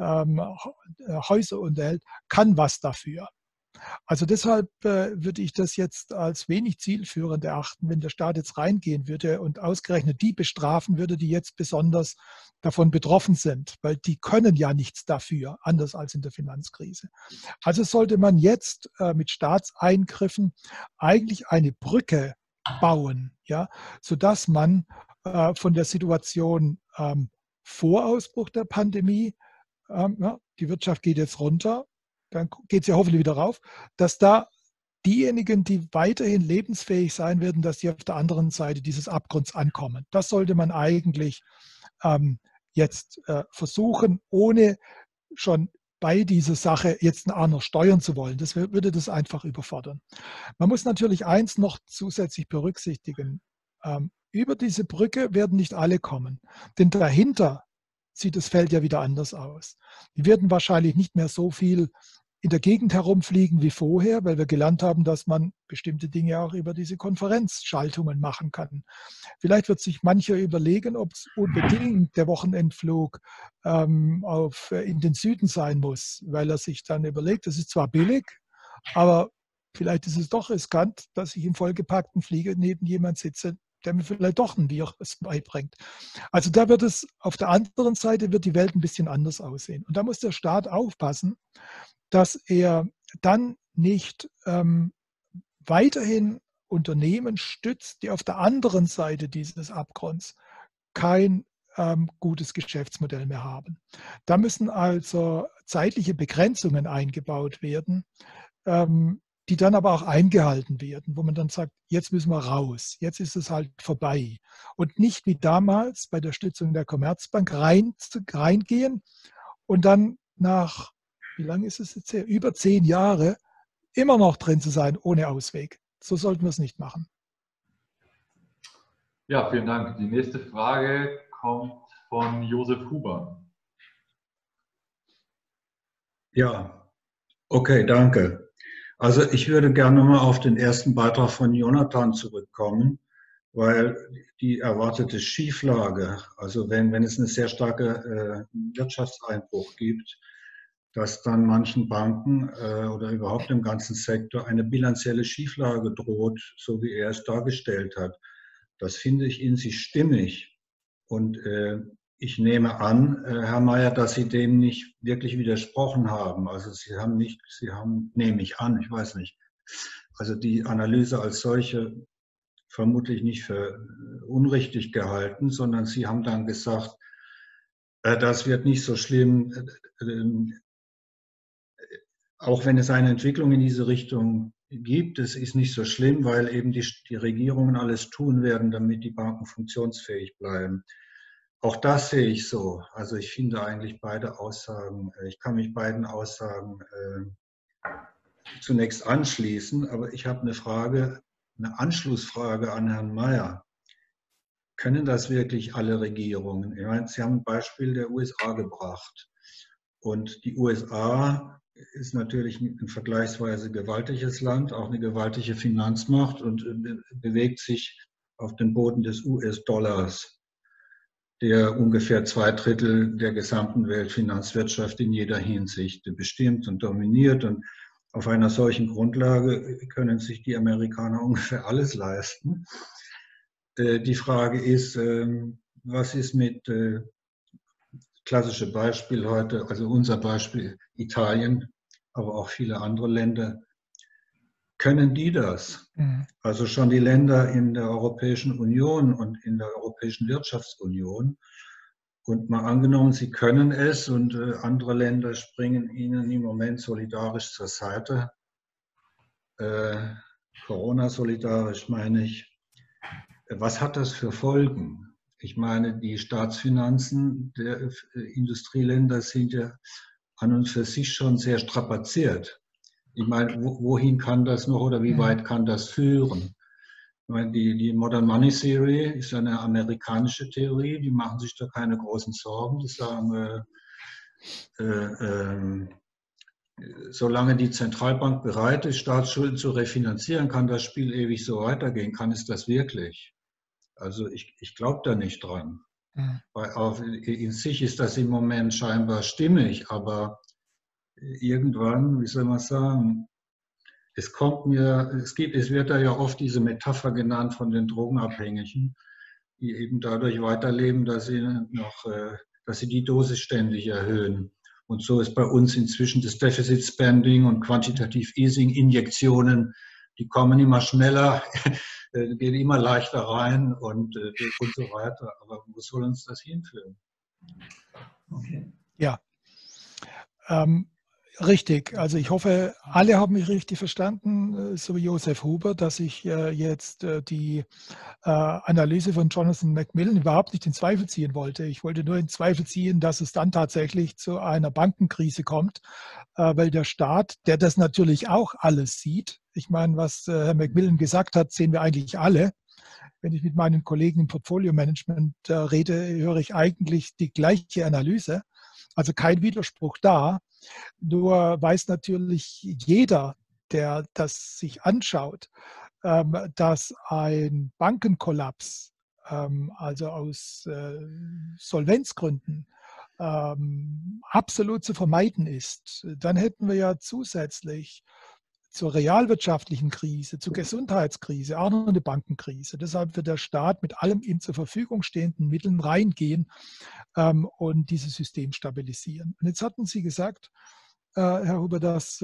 Speaker 4: Häuser unterhält, kann was dafür. Also deshalb würde ich das jetzt als wenig zielführend erachten, wenn der Staat jetzt reingehen würde und ausgerechnet die bestrafen würde, die jetzt besonders davon betroffen sind, weil die können ja nichts dafür, anders als in der Finanzkrise. Also sollte man jetzt mit Staatseingriffen eigentlich eine Brücke bauen, ja, sodass man von der Situation vor Ausbruch der Pandemie, ja, die Wirtschaft geht jetzt runter, dann geht es ja hoffentlich wieder rauf, dass da diejenigen, die weiterhin lebensfähig sein werden, dass die auf der anderen Seite dieses Abgrunds ankommen. Das sollte man eigentlich jetzt versuchen, ohne schon bei dieser Sache jetzt einen Arno steuern zu wollen. Das würde das einfach überfordern. Man muss natürlich eins noch zusätzlich berücksichtigen. Über diese Brücke werden nicht alle kommen, denn dahinter sieht das Feld ja wieder anders aus. Die werden wahrscheinlich nicht mehr so viel in der Gegend herumfliegen wie vorher, weil wir gelernt haben, dass man bestimmte Dinge auch über diese Konferenzschaltungen machen kann. Vielleicht wird sich mancher überlegen, ob es unbedingt der Wochenendflug in den Süden sein muss, weil er sich dann überlegt, das ist zwar billig, aber vielleicht ist es doch riskant, dass ich im vollgepackten Flieger neben jemand sitze, der mir vielleicht doch ein Virus beibringt. Also da wird es, auf der anderen Seite wird die Welt ein bisschen anders aussehen. Und da muss der Staat aufpassen, dass er dann nicht weiterhin Unternehmen stützt, die auf der anderen Seite dieses Abgrunds kein gutes Geschäftsmodell mehr haben. Da müssen also zeitliche Begrenzungen eingebaut werden, die dann aber auch eingehalten werden, wo man dann sagt, jetzt müssen wir raus, jetzt ist es halt vorbei. Und nicht wie damals bei der Stützung der Commerzbank reingehen und dann nach, wie lange ist es jetzt her, über 10 Jahre immer noch drin zu sein, ohne Ausweg. So sollten wir es nicht machen.
Speaker 3: Ja, vielen Dank. Die nächste Frage kommt von Josef Huber.
Speaker 7: Ja, okay, danke. Also ich würde gerne mal auf den ersten Beitrag von Jonathan zurückkommen, weil die erwartete Schieflage, also wenn es eine sehr starke Wirtschaftseinbruch gibt, dass dann manchen Banken oder überhaupt im ganzen Sektor eine bilanzielle Schieflage droht, so wie er es dargestellt hat. Das finde ich in sich stimmig. Und ich nehme an, Herr Mayer, dass Sie dem nicht wirklich widersprochen haben. Also Sie haben, nehme ich an, ich weiß nicht, also die Analyse als solche vermutlich nicht für unrichtig gehalten, sondern Sie haben dann gesagt, das wird nicht so schlimm, auch wenn es eine Entwicklung in diese Richtung gibt, es ist nicht so schlimm, weil eben die Regierungen alles tun werden, damit die Banken funktionsfähig bleiben. Auch das sehe ich so. Also ich finde eigentlich beide Aussagen, ich kann mich beiden Aussagen zunächst anschließen, aber ich habe eine Anschlussfrage an Herrn Mayer. Können das wirklich alle Regierungen? Ich meine, Sie haben ein Beispiel der USA gebracht. Und die USA ist natürlich ein vergleichsweise gewaltiges Land, auch eine gewaltige Finanzmacht und bewegt sich auf den Boden des US-Dollars, der ungefähr 2/3 der gesamten Weltfinanzwirtschaft in jeder Hinsicht bestimmt und dominiert. Und auf einer solchen Grundlage können sich die Amerikaner ungefähr alles leisten. Die Frage ist, was ist mit, klassische Beispiel heute, also unser Beispiel Italien, aber auch viele andere Länder, können die das? Also schon die Länder in der Europäischen Union und in der Europäischen Wirtschaftsunion. Und mal angenommen, sie können es und andere Länder springen ihnen im Moment solidarisch zur Seite. Corona-solidarisch meine ich. Was hat das für Folgen? Ich meine, die Staatsfinanzen der Industrieländer sind ja an und für sich schon sehr strapaziert. Ich meine, wohin kann das noch oder wie weit kann das führen? Ich meine, die Modern Money Theory ist eine amerikanische Theorie, die machen sich da keine großen Sorgen. Die sagen, solange die Zentralbank bereit ist, Staatsschulden zu refinanzieren, kann das Spiel ewig so weitergehen. Kann es das wirklich? Also ich glaube da nicht dran. Weil in sich ist das im Moment scheinbar stimmig, aber irgendwann, wie soll man sagen, es wird da ja oft diese Metapher genannt von den Drogenabhängigen, die eben dadurch weiterleben, dass sie die Dosis ständig erhöhen. Und so ist bei uns inzwischen das Deficit Spending und Quantitative Easing Injektionen, die kommen immer schneller, gehen immer leichter rein und so weiter. Aber wo soll uns das hinführen?
Speaker 1: Okay.
Speaker 4: Ja, richtig. Also ich hoffe, alle haben mich richtig verstanden, so wie Josef Huber, dass ich jetzt die Analyse von Jonathan Macmillan überhaupt nicht in Zweifel ziehen wollte. Ich wollte nur in Zweifel ziehen, dass es dann tatsächlich zu einer Bankenkrise kommt, weil der Staat, der das natürlich auch alles sieht, ich meine, was Herr Macmillan gesagt hat, sehen wir eigentlich alle. Wenn ich mit meinen Kollegen im Portfolio-Management rede, höre ich eigentlich die gleiche Analyse. Also kein Widerspruch da. Nur weiß natürlich jeder, der das sich anschaut, dass ein Bankenkollaps, also aus Solvenzgründen, absolut zu vermeiden ist. Dann hätten wir ja zusätzlich zur realwirtschaftlichen Krise, zur Gesundheitskrise, auch noch eine Bankenkrise. Deshalb wird der Staat mit allem ihm zur Verfügung stehenden Mitteln reingehen und dieses System stabilisieren. Und jetzt hatten Sie gesagt, Herr Huber, dass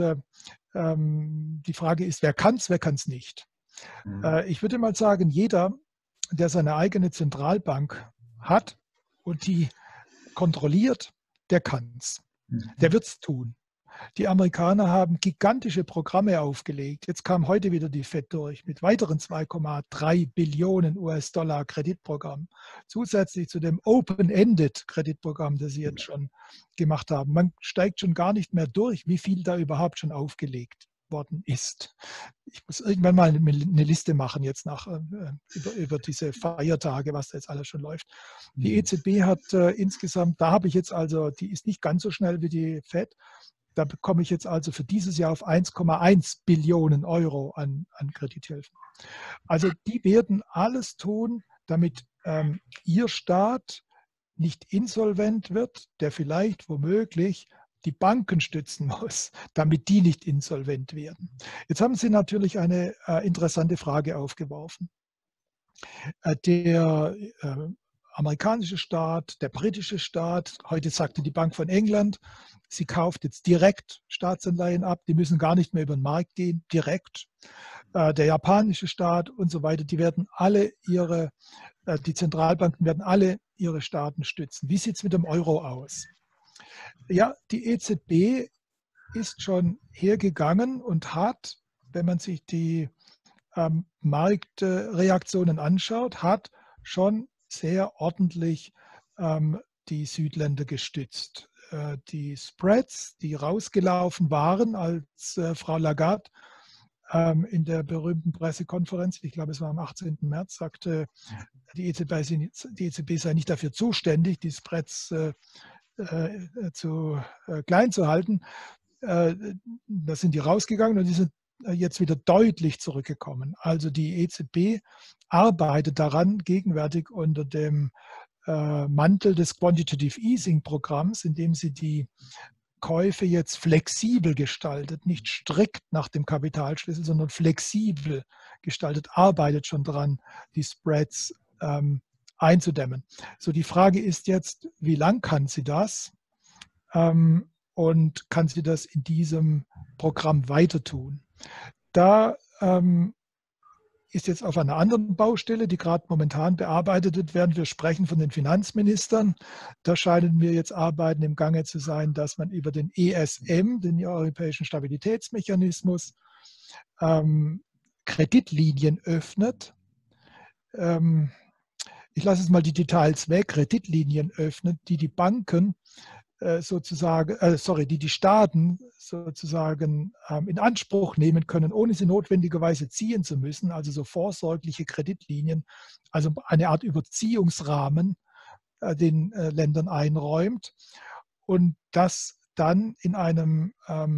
Speaker 4: die Frage ist, wer kann es nicht? Ich würde mal sagen, jeder, der seine eigene Zentralbank hat und die kontrolliert, der kann es. Der wird es tun. Die Amerikaner haben gigantische Programme aufgelegt. Jetzt kam heute wieder die FED durch mit weiteren 2,3 Billionen US-Dollar Kreditprogramm. Zusätzlich zu dem Open-Ended Kreditprogramm, das sie jetzt schon gemacht haben. Man steigt schon gar nicht mehr durch, wie viel da überhaupt schon aufgelegt worden ist. Ich muss irgendwann mal eine Liste machen jetzt über diese Feiertage, was da jetzt alles schon läuft. Die EZB hat insgesamt, da habe ich jetzt also, die ist nicht ganz so schnell wie die FED, da bekomme ich jetzt also für dieses Jahr auf 1,1 Billionen Euro an Kredithilfen. Also die werden alles tun, damit ihr Staat nicht insolvent wird, der vielleicht womöglich die Banken stützen muss, damit die nicht insolvent werden. Jetzt haben Sie natürlich eine interessante Frage aufgeworfen. Der amerikanische Staat, der britische Staat, heute sagte die Bank von England, sie kauft jetzt direkt Staatsanleihen ab, die müssen gar nicht mehr über den Markt gehen, direkt. Der japanische Staat und so weiter, die werden alle die Zentralbanken werden alle ihre Staaten stützen. Wie sieht es mit dem Euro aus? Ja, die EZB ist schon hergegangen und hat, wenn man sich die Marktreaktionen anschaut, hat schon sehr ordentlich die Südländer gestützt. Die Spreads, die rausgelaufen waren, als Frau Lagarde in der berühmten Pressekonferenz, ich glaube es war am 18. März, sagte, die EZB sei nicht dafür zuständig, die Spreads zu klein zu halten. Da sind die rausgegangen und die sind jetzt wieder deutlich zurückgekommen. Also die EZB arbeitet daran, gegenwärtig unter dem Mantel des Quantitative Easing Programms, indem sie die Käufe jetzt flexibel gestaltet, nicht strikt nach dem Kapitalschlüssel, sondern flexibel gestaltet, arbeitet schon daran, die Spreads einzudämmen. So, die Frage ist jetzt, wie lang kann sie das? Und kann sie das in diesem Programm weiter tun? Da ist jetzt auf einer anderen Baustelle, die gerade momentan bearbeitet wird, während wir sprechen von den Finanzministern. Da scheinen mir jetzt Arbeiten im Gange zu sein, dass man über den ESM, den Europäischen Stabilitätsmechanismus, Kreditlinien öffnet. Ich lasse jetzt mal die Details weg, Kreditlinien öffnet, die die Banken die Staaten sozusagen in Anspruch nehmen können, ohne sie notwendigerweise ziehen zu müssen, also so vorsorgliche Kreditlinien, also eine Art Überziehungsrahmen den Ländern einräumt und das dann in einem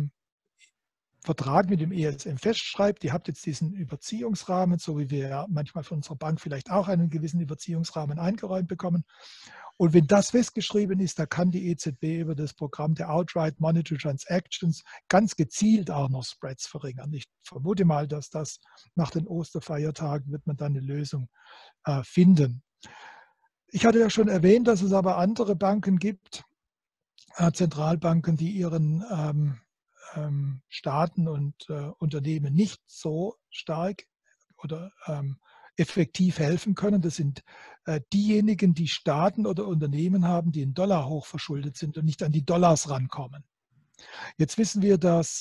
Speaker 4: Vertrag mit dem ESM festschreibt, ihr habt jetzt diesen Überziehungsrahmen, so wie wir ja manchmal von unserer Bank vielleicht auch einen gewissen Überziehungsrahmen eingeräumt bekommen. Und wenn das festgeschrieben ist, da kann die EZB über das Programm der Outright Monetary Transactions ganz gezielt auch noch Spreads verringern. Ich vermute mal, dass das nach den Osterfeiertagen wird man dann eine Lösung finden. Ich hatte ja schon erwähnt, dass es aber andere Banken gibt, Zentralbanken, die ihren Staaten und Unternehmen nicht so stark oder effektiv helfen können. Das sind diejenigen, die Staaten oder Unternehmen haben, die in Dollar hochverschuldet sind und nicht an die Dollars rankommen. Jetzt wissen wir, dass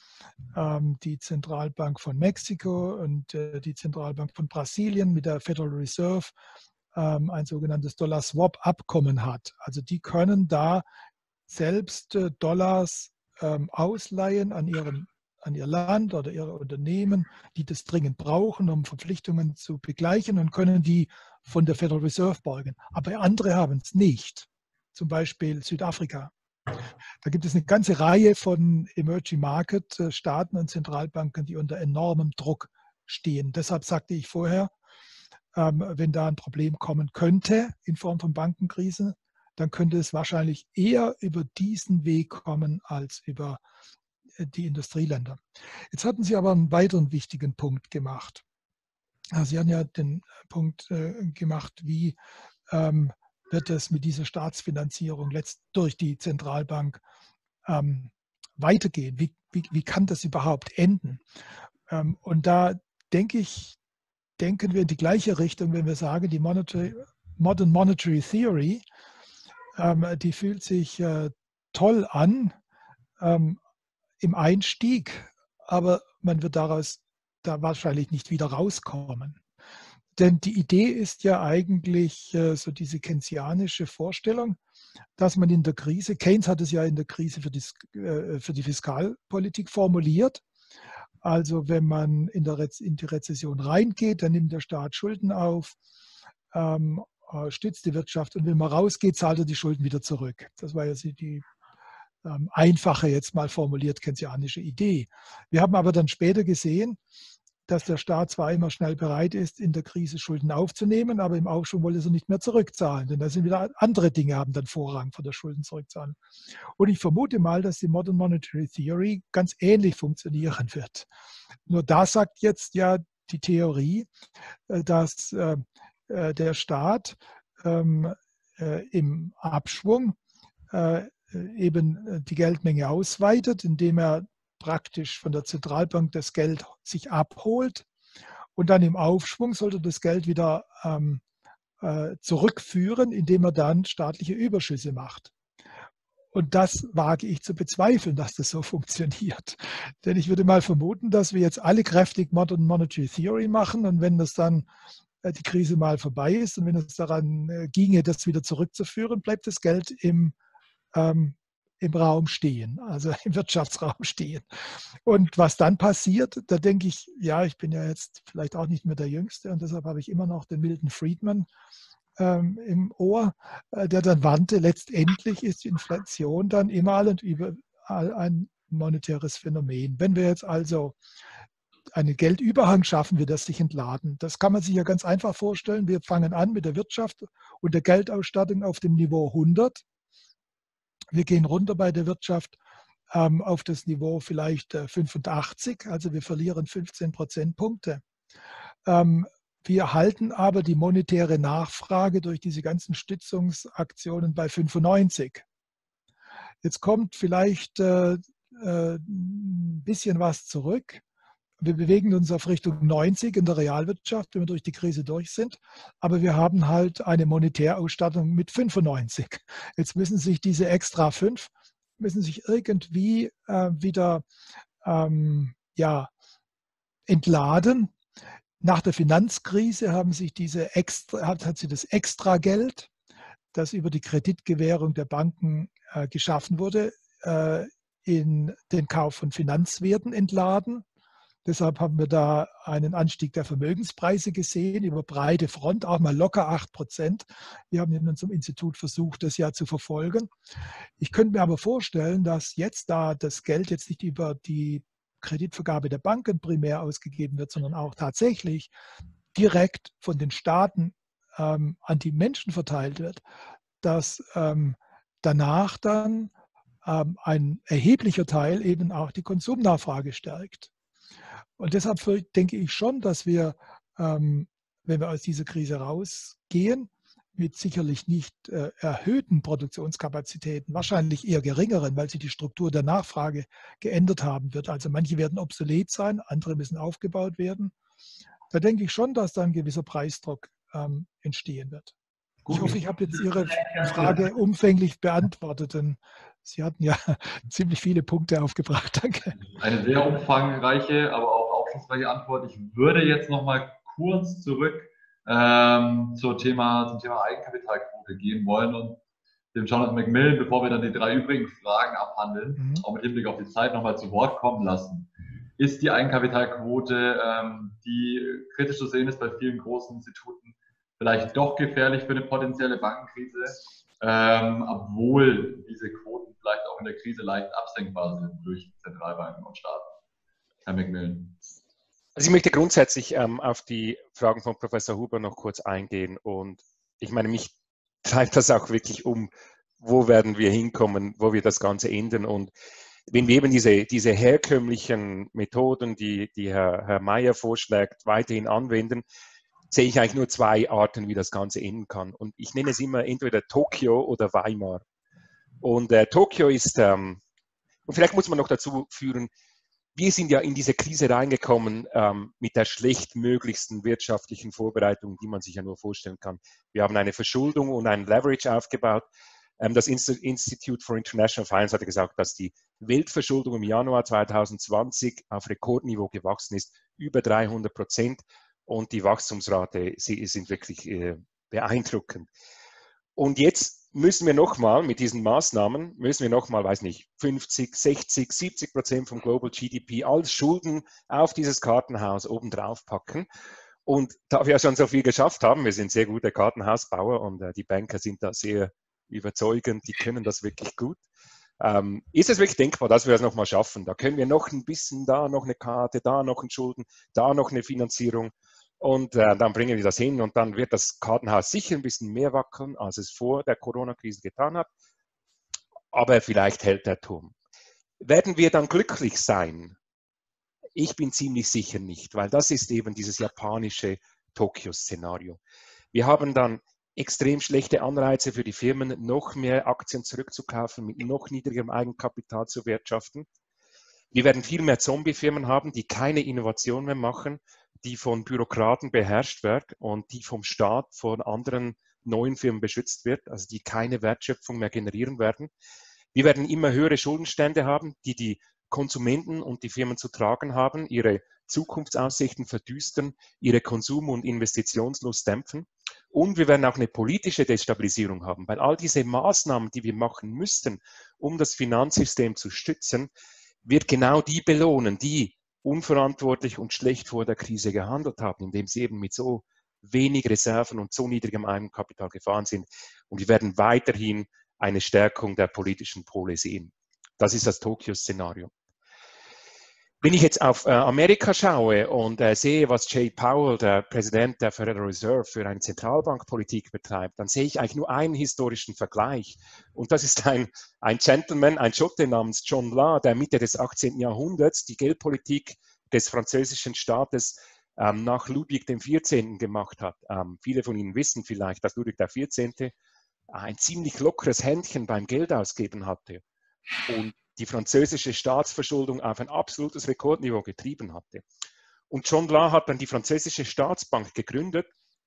Speaker 4: die Zentralbank von Mexiko und die Zentralbank von Brasilien mit der Federal Reserve ein sogenanntes Dollar-Swap-Abkommen hat. Also die können da selbst Dollars ausleihen an ihr Land oder ihre Unternehmen, die das dringend brauchen, um Verpflichtungen zu begleichen und können die von der Federal Reserve borgen. Aber andere haben es nicht. Zum Beispiel Südafrika. Da gibt es eine ganze Reihe von Emerging Market Staaten und Zentralbanken, die unter enormem Druck stehen. Deshalb sagte ich vorher, wenn da ein Problem kommen könnte in Form von Bankenkrise, dann könnte es wahrscheinlich eher über diesen Weg kommen als über die Industrieländer. Jetzt hatten Sie aber einen weiteren wichtigen Punkt gemacht. Sie haben ja den Punkt gemacht, wie wird es mit dieser Staatsfinanzierung durch die Zentralbank weitergehen? Wie kann das überhaupt enden? Und da denken wir in die gleiche Richtung, wenn wir sagen, die Modern Monetary Theory, die fühlt sich toll an im Einstieg, aber man wird daraus da wahrscheinlich nicht wieder rauskommen. Denn die Idee ist ja eigentlich so diese keynesianische Vorstellung, dass man in der Krise, Keynes hat es ja in der Krise für die Fiskalpolitik formuliert, also wenn man in die Rezession reingeht, dann nimmt der Staat Schulden auf, stützt die Wirtschaft und wenn man rausgeht, zahlt er die Schulden wieder zurück. Das war ja die einfache, jetzt mal formuliert, keynesianische Idee. Wir haben aber dann später gesehen, dass der Staat zwar immer schnell bereit ist, in der Krise Schulden aufzunehmen, aber im Aufschwung wollte er sie nicht mehr zurückzahlen, denn da sind wieder andere Dinge, haben dann Vorrang vor der Schulden zurückzahlen. Und ich vermute mal, dass die Modern Monetary Theory ganz ähnlich funktionieren wird. Nur da sagt jetzt ja die Theorie, dass der Staat im Abschwung eben die Geldmenge ausweitet, indem er praktisch von der Zentralbank das Geld sich abholt und dann im Aufschwung sollte das Geld wieder zurückführen, indem er dann staatliche Überschüsse macht. Und das wage ich zu bezweifeln, dass das so funktioniert. Denn ich würde mal vermuten, dass wir jetzt alle kräftig Modern Monetary Theory machen und wenn das dann die Krise mal vorbei ist und wenn es daran ginge, das wieder zurückzuführen, bleibt das Geld im Raum stehen, also im Wirtschaftsraum stehen. Und was dann passiert, da denke ich, ja, ich bin ja jetzt vielleicht auch nicht mehr der Jüngste und deshalb habe ich immer noch den Milton Friedman im Ohr, der dann warnte, letztendlich ist die Inflation dann immer und überall ein monetäres Phänomen. Wenn wir jetzt also einen Geldüberhang schaffen, wird das sich entladen. Das kann man sich ja ganz einfach vorstellen. Wir fangen an mit der Wirtschaft und der Geldausstattung auf dem Niveau 100. Wir gehen runter bei der Wirtschaft auf das Niveau vielleicht 85, also wir verlieren 15 Prozentpunkte. Wir halten aber die monetäre Nachfrage durch diese ganzen Stützungsaktionen bei 95. Jetzt kommt vielleicht ein bisschen was zurück. Wir bewegen uns auf Richtung 90 in der Realwirtschaft, wenn wir durch die Krise durch sind. Aber wir haben halt eine Monetärausstattung mit 95. Jetzt müssen sich diese extra 5 müssen sich irgendwie wieder entladen. Nach der Finanzkrise haben sich hat sie das Extrageld das über die Kreditgewährung der Banken geschaffen wurde, in den Kauf von Finanzwerten entladen. Deshalb haben wir da einen Anstieg der Vermögenspreise gesehen, über breite Front, auch mal locker 8%. Wir haben in unserem Institut versucht, das ja zu verfolgen. Ich könnte mir aber vorstellen, dass jetzt, da das Geld jetzt nicht über die Kreditvergabe der Banken primär ausgegeben wird, sondern auch tatsächlich direkt von den Staaten an die Menschen verteilt wird, dass danach dann ein erheblicher Teil eben auch die Konsumnachfrage stärkt. Und deshalb denke ich schon, dass wir, wenn wir aus dieser Krise rausgehen, mit sicherlich nicht erhöhten Produktionskapazitäten, wahrscheinlich eher geringeren, weil sich die Struktur der Nachfrage geändert haben wird. Also manche werden obsolet sein, andere müssen aufgebaut werden. Da denke ich schon, dass da ein gewisser Preisdruck entstehen wird. Ich hoffe, ich habe jetzt Ihre Frage umfänglich beantwortet, denn Sie hatten ja ziemlich viele Punkte aufgebracht. Danke.
Speaker 3: Eine sehr umfangreiche, aber auch aufschlussreiche Antwort. Ich würde jetzt noch mal kurz zurück zum Thema Eigenkapitalquote gehen wollen und dem Jonathan McMillan, bevor wir dann die 3 übrigen Fragen abhandeln, auch mit Hinblick auf die Zeit noch mal zu Wort kommen lassen. Ist die Eigenkapitalquote, die kritisch zu sehen ist bei vielen großen Instituten, vielleicht doch gefährlich für eine potenzielle Bankenkrise, obwohl diese Quoten vielleicht auch in der Krise leicht absenkbar sind durch Zentralbanken und Staaten? Herr McMillan.
Speaker 2: Also ich möchte grundsätzlich auf die Fragen von Professor Huber noch kurz eingehen. Und ich meine, mich treibt das auch wirklich um, wo werden wir hinkommen, wo wir das Ganze ändern. Und wenn wir eben diese herkömmlichen Methoden, die Herr Mayer vorschlägt, weiterhin anwenden, sehe ich eigentlich nur 2 Arten, wie das Ganze enden kann. Und ich nenne es immer entweder Tokio oder Weimar. Und Tokio ist, und vielleicht muss man noch dazu führen, wir sind ja in diese Krise reingekommen mit der schlechtmöglichsten wirtschaftlichen Vorbereitung, die man sich ja nur vorstellen kann. Wir haben eine Verschuldung und ein Leverage aufgebaut. Das Institute for International Finance hat gesagt, dass die Weltverschuldung im Januar 2020 auf Rekordniveau gewachsen ist, über 300%. Und die Wachstumsrate, sie sind wirklich beeindruckend. Und jetzt müssen wir nochmal mit diesen Maßnahmen, weiß nicht, 50, 60, 70% vom Global GDP als Schulden auf dieses Kartenhaus obendrauf packen. Und da wir schon so viel geschafft haben, wir sind sehr gute Kartenhausbauer und die Banker sind da sehr überzeugend, die können das wirklich gut. Ist es wirklich denkbar, dass wir das nochmal schaffen? Da können wir noch ein bisschen, da noch eine Karte, da noch ein Schulden, da noch eine Finanzierung. Und dann bringen wir das hin und dann wird das Kartenhaus sicher ein bisschen mehr wackeln, als es vor der Corona-Krise getan hat. Aber vielleicht hält der Turm. Werden wir dann glücklich sein? Ich bin ziemlich sicher nicht, weil das ist eben dieses japanische Tokio-Szenario. Wir haben dann extrem schlechte Anreize für die Firmen, noch mehr Aktien zurückzukaufen, mit noch niedrigerem Eigenkapital zu wirtschaften. Wir werden viel mehr Zombie-Firmen haben, die keine Innovation mehr machen, die von Bürokraten beherrscht wird und die vom Staat von anderen neuen Firmen beschützt wird, also die keine Wertschöpfung mehr generieren werden. Wir werden immer höhere Schuldenstände haben, die die Konsumenten und die Firmen zu tragen haben, ihre Zukunftsaussichten verdüstern, ihre Konsum- und Investitionslust dämpfen. Und wir werden auch eine politische Destabilisierung haben, weil all diese Maßnahmen, die wir machen müssten, um das Finanzsystem zu stützen, wird genau die belohnen, die unverantwortlich und schlecht vor der Krise gehandelt haben, indem sie eben mit so wenig Reserven und so niedrigem Eigenkapital gefahren sind. Und wir werden weiterhin eine Stärkung der politischen Pole sehen. Das ist das Tokio-Szenario. Wenn ich jetzt auf Amerika schaue und sehe, was Jay Powell, der Präsident der Federal Reserve, für eine Zentralbankpolitik betreibt, dann sehe ich eigentlich nur einen historischen Vergleich. Und das ist ein Gentleman, ein Schotte namens John Law, der Mitte des 18. Jahrhunderts die Geldpolitik des französischen Staates nach Ludwig XIV. Gemacht hat. Viele von Ihnen wissen vielleicht, dass Ludwig XIV. Ein ziemlich lockeres Händchen beim Geldausgeben hatte und die französische Staatsverschuldung auf ein absolutes Rekordniveau getrieben hatte. Und John Law hat dann die französische Staatsbank gegründet,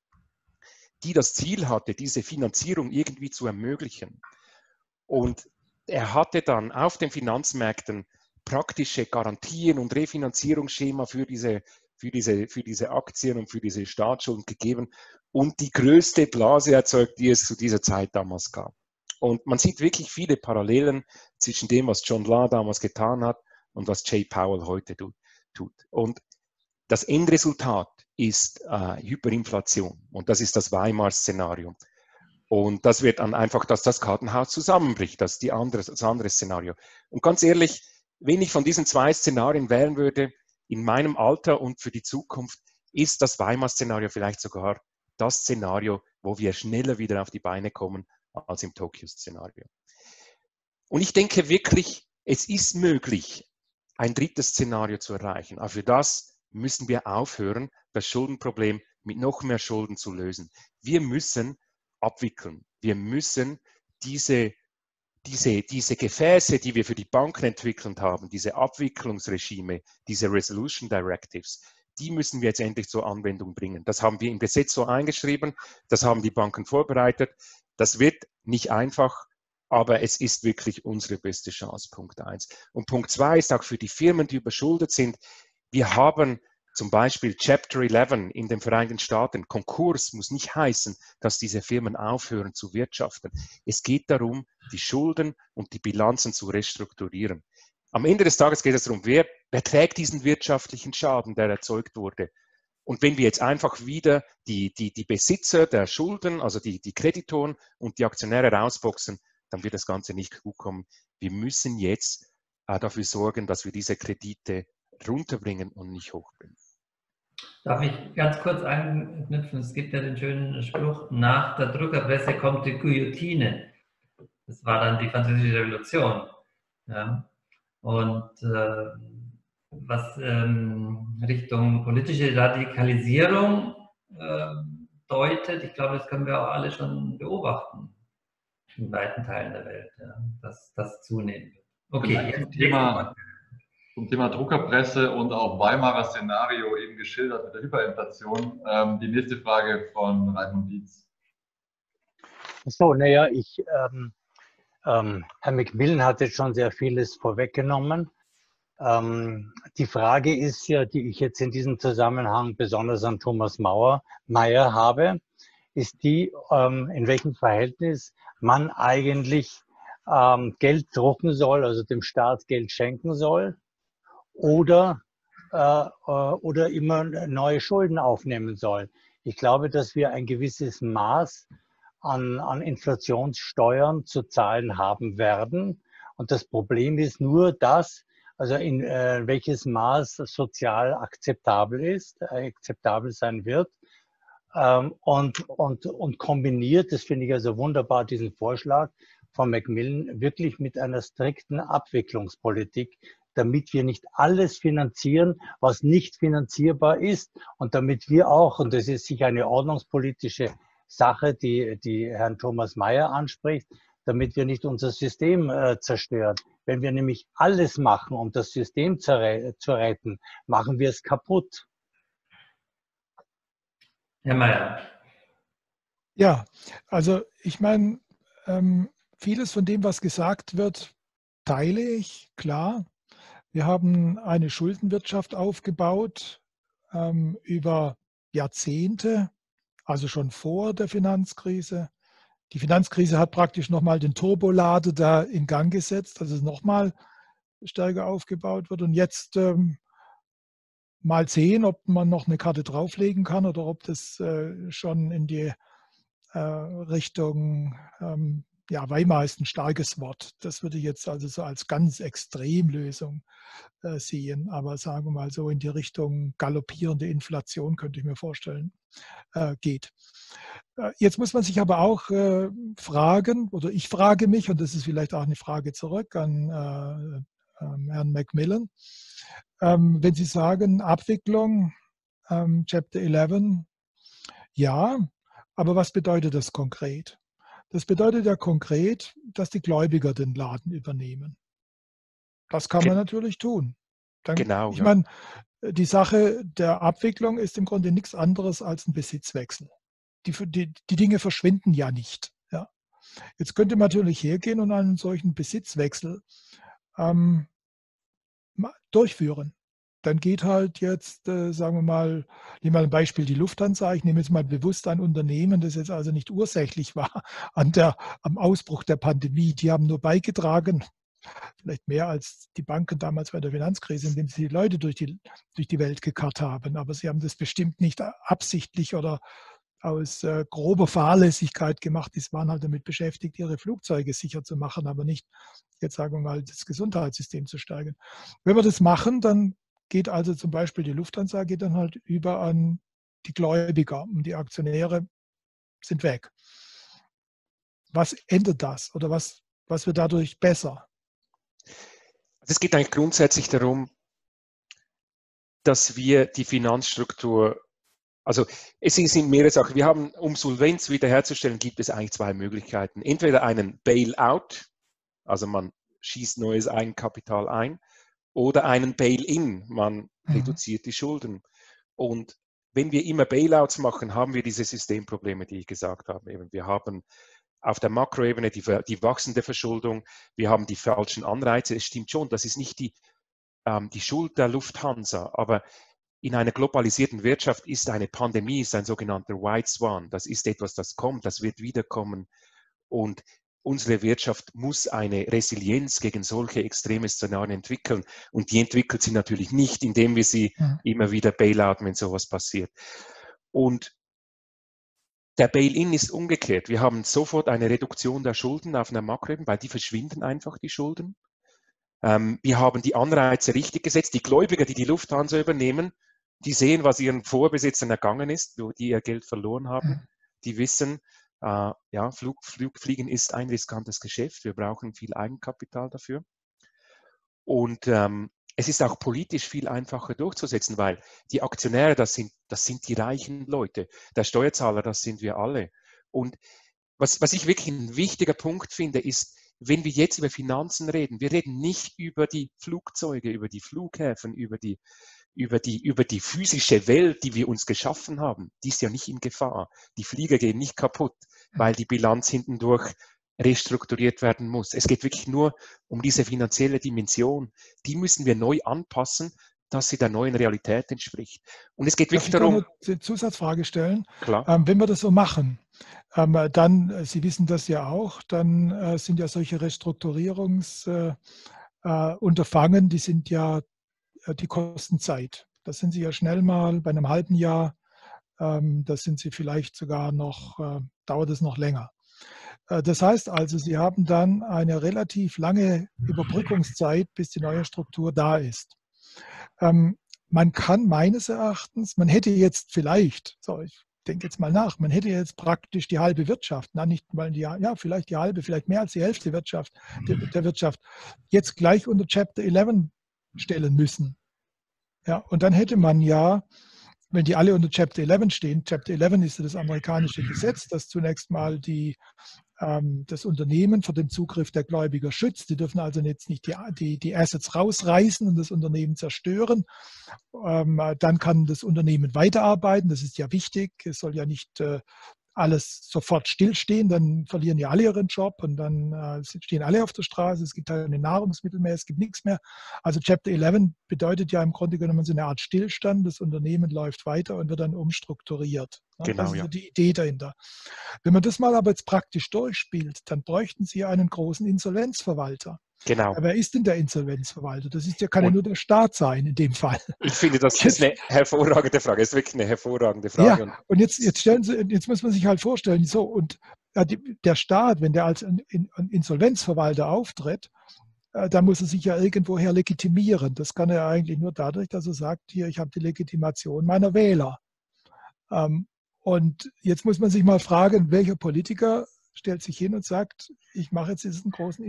Speaker 2: die das Ziel hatte, diese Finanzierung irgendwie zu ermöglichen. Und er hatte dann auf den Finanzmärkten praktische Garantien und Refinanzierungsschema für für diese Aktien und für diese Staatsschulden gegeben und die größte Blase erzeugt, die es zu dieser Zeit damals gab. Und man sieht wirklich viele Parallelen zwischen dem, was John Law damals getan hat und was Jay Powell heute tut. Und das Endresultat ist Hyperinflation und das ist das Weimar-Szenario. Und das wird dann einfach, dass das Kartenhaus zusammenbricht, das ist das andere Szenario. Und ganz ehrlich, wenn ich von diesen zwei Szenarien wählen würde, in meinem Alter und für die Zukunft, ist das Weimar-Szenario vielleicht sogar das Szenario, wo wir schneller wieder auf die Beine kommen als im Tokio-Szenario. Und ich denke wirklich, es ist möglich, ein drittes Szenario zu erreichen. Aber für das müssen wir aufhören, das Schuldenproblem mit noch mehr Schulden zu lösen. Wir müssen abwickeln. Wir müssen diese Gefäße, die wir für die Banken entwickelt haben, diese Abwicklungsregime, diese Resolution Directives, die müssen wir jetzt endlich zur Anwendung bringen. Das haben wir im Gesetz so eingeschrieben, das haben die Banken vorbereitet. Das wird nicht einfach, aber es ist wirklich unsere beste Chance, Punkt 1. Und Punkt 2 ist auch für die Firmen, die überschuldet sind. Wir haben zum Beispiel Chapter 11 in den Vereinigten Staaten. Konkurs muss nicht heißen, dass diese Firmen aufhören zu wirtschaften. Es geht darum, die Schulden und die Bilanzen zu restrukturieren. Am Ende des Tages geht es darum, wer trägt diesen wirtschaftlichen Schaden, der erzeugt wurde. Und wenn wir jetzt einfach wieder die Besitzer der Schulden, also die Kreditoren und die Aktionäre rausboxen, dann wird das Ganze nicht gut kommen. Wir müssen jetzt dafür sorgen, dass wir diese Kredite runterbringen und nicht hochbringen.
Speaker 1: Darf ich ganz kurz anknüpfen? Es gibt ja den schönen Spruch, nach der Druckerpresse kommt die Guillotine. Das war dann die Französische Revolution. Ja. Und was Richtung politische Radikalisierung deutet, ich glaube, das können wir auch alle schon beobachten, in weiten Teilen der Welt, ja, dass das zunehmen wird. Okay,
Speaker 3: zum Thema Druckerpresse und auch Weimarer Szenario eben geschildert mit der Hyperinflation. Die nächste Frage von Raimund Dietz.
Speaker 8: So, naja, Herr Macmillan hat jetzt schon sehr vieles vorweggenommen. Die Frage ist ja, die ich jetzt in diesem Zusammenhang besonders an Thomas Mayer habe, ist die, in welchem Verhältnis man eigentlich Geld drucken soll, also dem Staat Geld schenken soll, oder immer neue Schulden aufnehmen soll. Ich glaube, dass wir ein gewisses Maß an Inflationssteuern zu zahlen haben werden. Und das Problem ist nur, dass, also in welches Maß sozial akzeptabel sein wird. Und kombiniert, das finde ich also wunderbar, diesen Vorschlag von Macmillan, wirklich mit einer strikten Abwicklungspolitik, damit wir nicht alles finanzieren, was nicht finanzierbar ist und damit wir auch, und das ist sicher eine ordnungspolitische Sache, die Herrn Thomas Mayer anspricht, damit wir nicht unser System zerstören. Wenn wir nämlich alles machen, um das System zu retten, machen wir es kaputt.
Speaker 1: Herr Mayer.
Speaker 4: Ja, also ich meine, vieles von dem, was gesagt wird, teile ich, klar. Wir haben eine Schuldenwirtschaft aufgebaut über Jahrzehnte, also schon vor der Finanzkrise. Die Finanzkrise hat praktisch nochmal den Turbolader da in Gang gesetzt, dass es nochmal stärker aufgebaut wird. Und jetzt mal sehen, ob man noch eine Karte drauflegen kann oder ob das schon in die Richtung, ja, Weimar ist ein starkes Wort. Das würde ich jetzt also so als ganz Extremlösung sehen. Aber sagen wir mal so in die Richtung galoppierende Inflation, könnte ich mir vorstellen, geht. Jetzt muss man sich aber auch fragen, oder ich frage mich, und das ist vielleicht auch eine Frage zurück an Herrn Macmillan, wenn Sie sagen, Abwicklung, Chapter 11, ja, aber was bedeutet das konkret? Das bedeutet ja konkret, dass die Gläubiger den Laden übernehmen. Das kann man natürlich tun.
Speaker 2: Genau.
Speaker 4: Ich meine, die Sache der Abwicklung ist im Grunde nichts anderes als ein Besitzwechsel. Die Dinge verschwinden ja nicht. Ja. Jetzt könnte man natürlich hergehen und einen solchen Besitzwechsel durchführen. dann geht halt jetzt, sagen wir mal, nehmen wir ein Beispiel die Lufthansa. Ich nehme jetzt mal bewusst ein Unternehmen, das jetzt also nicht ursächlich war am Ausbruch der Pandemie. Die haben nur beigetragen, vielleicht mehr als die Banken damals bei der Finanzkrise, indem sie die Leute durch die Welt gekarrt haben. Aber sie haben das bestimmt nicht absichtlich oder aus grober Fahrlässigkeit gemacht. Die waren halt damit beschäftigt, ihre Flugzeuge sicher zu machen, aber nicht, jetzt sagen wir mal, das Gesundheitssystem zu steigern. Wenn wir das machen, dann geht also zum Beispiel die Lufthansa geht dann halt über an die Gläubiger und die Aktionäre sind weg. Was ändert das oder was wird dadurch besser?
Speaker 2: Es geht eigentlich grundsätzlich darum, dass wir die Finanzstruktur, also es sind mehrere Sachen. Wir haben, um Solvenz wiederherzustellen, gibt es eigentlich zwei Möglichkeiten. Entweder einen Bail-out, also man schießt neues Eigenkapital ein, oder einen Bail-in, man reduziert die Schulden. Und wenn wir immer Bailouts machen, haben wir diese Systemprobleme, die ich gesagt habe. Eben, wir haben auf der Makroebene die wachsende Verschuldung, wir haben die falschen Anreize. Es stimmt schon, das ist nicht die Schuld der Lufthansa, aber in einer globalisierten Wirtschaft ist eine Pandemie, ist ein sogenannter White Swan. Das ist etwas, das kommt, das wird wiederkommen. Und unsere Wirtschaft muss eine Resilienz gegen solche extreme Szenarien entwickeln. Und die entwickelt sie natürlich nicht, indem wir sie immer wieder bailouten, wenn sowas passiert. Und der Bail-in ist umgekehrt. Wir haben sofort eine Reduktion der Schulden auf einer Makroebene, weil die verschwinden einfach, die Schulden. Wir haben die Anreize richtig gesetzt. Die Gläubiger, die die Lufthansa übernehmen, die sehen, was ihren Vorbesitzern ergangen ist, die ihr Geld verloren haben. Die wissen, Fliegen ist ein riskantes Geschäft. Wir brauchen viel Eigenkapital dafür. Und es ist auch politisch viel einfacher durchzusetzen, weil die Aktionäre, das sind die reichen Leute. Der Steuerzahler, das sind wir alle. Und was ich wirklich ein wichtiger Punkt finde, ist, wenn wir jetzt über Finanzen reden, wir reden nicht über die Flugzeuge, über die Flughäfen, über die physische Welt, die wir uns geschaffen haben. Die ist ja nicht in Gefahr. Die Flieger gehen nicht kaputt, weil die Bilanz hintendurch restrukturiert werden muss. Es geht wirklich nur um diese finanzielle Dimension. Die müssen wir neu anpassen, dass sie der neuen Realität entspricht. Und es geht wirklich darum...
Speaker 4: Darf ich da eine Zusatzfrage stellen?
Speaker 2: Klar.
Speaker 4: Wenn wir das so machen, dann, Sie wissen das ja auch, dann sind ja solche Restrukturierungsunterfangen, die sind ja, die kosten Zeit. Das sind Sie ja schnell mal bei einem halben Jahr, das sind Sie vielleicht sogar noch, dauert es noch länger. Das heißt also, Sie haben dann eine relativ lange Überbrückungszeit, bis die neue Struktur da ist. Man kann meines Erachtens, man hätte jetzt vielleicht, ich denke jetzt mal nach, man hätte jetzt praktisch die halbe Wirtschaft, nicht mal vielleicht die halbe, vielleicht mehr als die Hälfte der Wirtschaft, jetzt gleich unter Chapter 11 stellen müssen. Ja, und dann hätte man ja, wenn die alle unter Chapter 11 stehen, Chapter 11 ist das amerikanische Gesetz, das zunächst mal das Unternehmen vor dem Zugriff der Gläubiger schützt. Die dürfen also jetzt nicht die Assets rausreißen und das Unternehmen zerstören. Dann kann das Unternehmen weiterarbeiten. Das ist ja wichtig. Es soll ja nicht alles sofort stillstehen, dann verlieren ja alle ihren Job und dann stehen alle auf der Straße, es gibt keine Nahrungsmittel mehr, es gibt nichts mehr. Also Chapter 11 bedeutet ja im Grunde genommen so eine Art Stillstand, das Unternehmen läuft weiter und wird dann umstrukturiert.
Speaker 2: Genau,
Speaker 4: das ist die Idee dahinter. Wenn man das mal aber jetzt praktisch durchspielt, dann bräuchten Sie einen großen Insolvenzverwalter.
Speaker 2: Genau.
Speaker 4: Aber wer ist denn der Insolvenzverwalter? Kann ja nur der Staat sein in dem Fall.
Speaker 2: Ich finde, das ist eine hervorragende Frage. Das ist wirklich eine hervorragende Frage.
Speaker 4: Ja, und jetzt muss man sich halt vorstellen, so, und der Staat, wenn der als Insolvenzverwalter auftritt, da muss er sich ja irgendwoher legitimieren. Das kann er eigentlich nur dadurch, dass er sagt, hier, ich habe die Legitimation meiner Wähler. Und jetzt muss man sich mal fragen, welcher Politiker stellt sich hin und sagt, ich mache jetzt diese große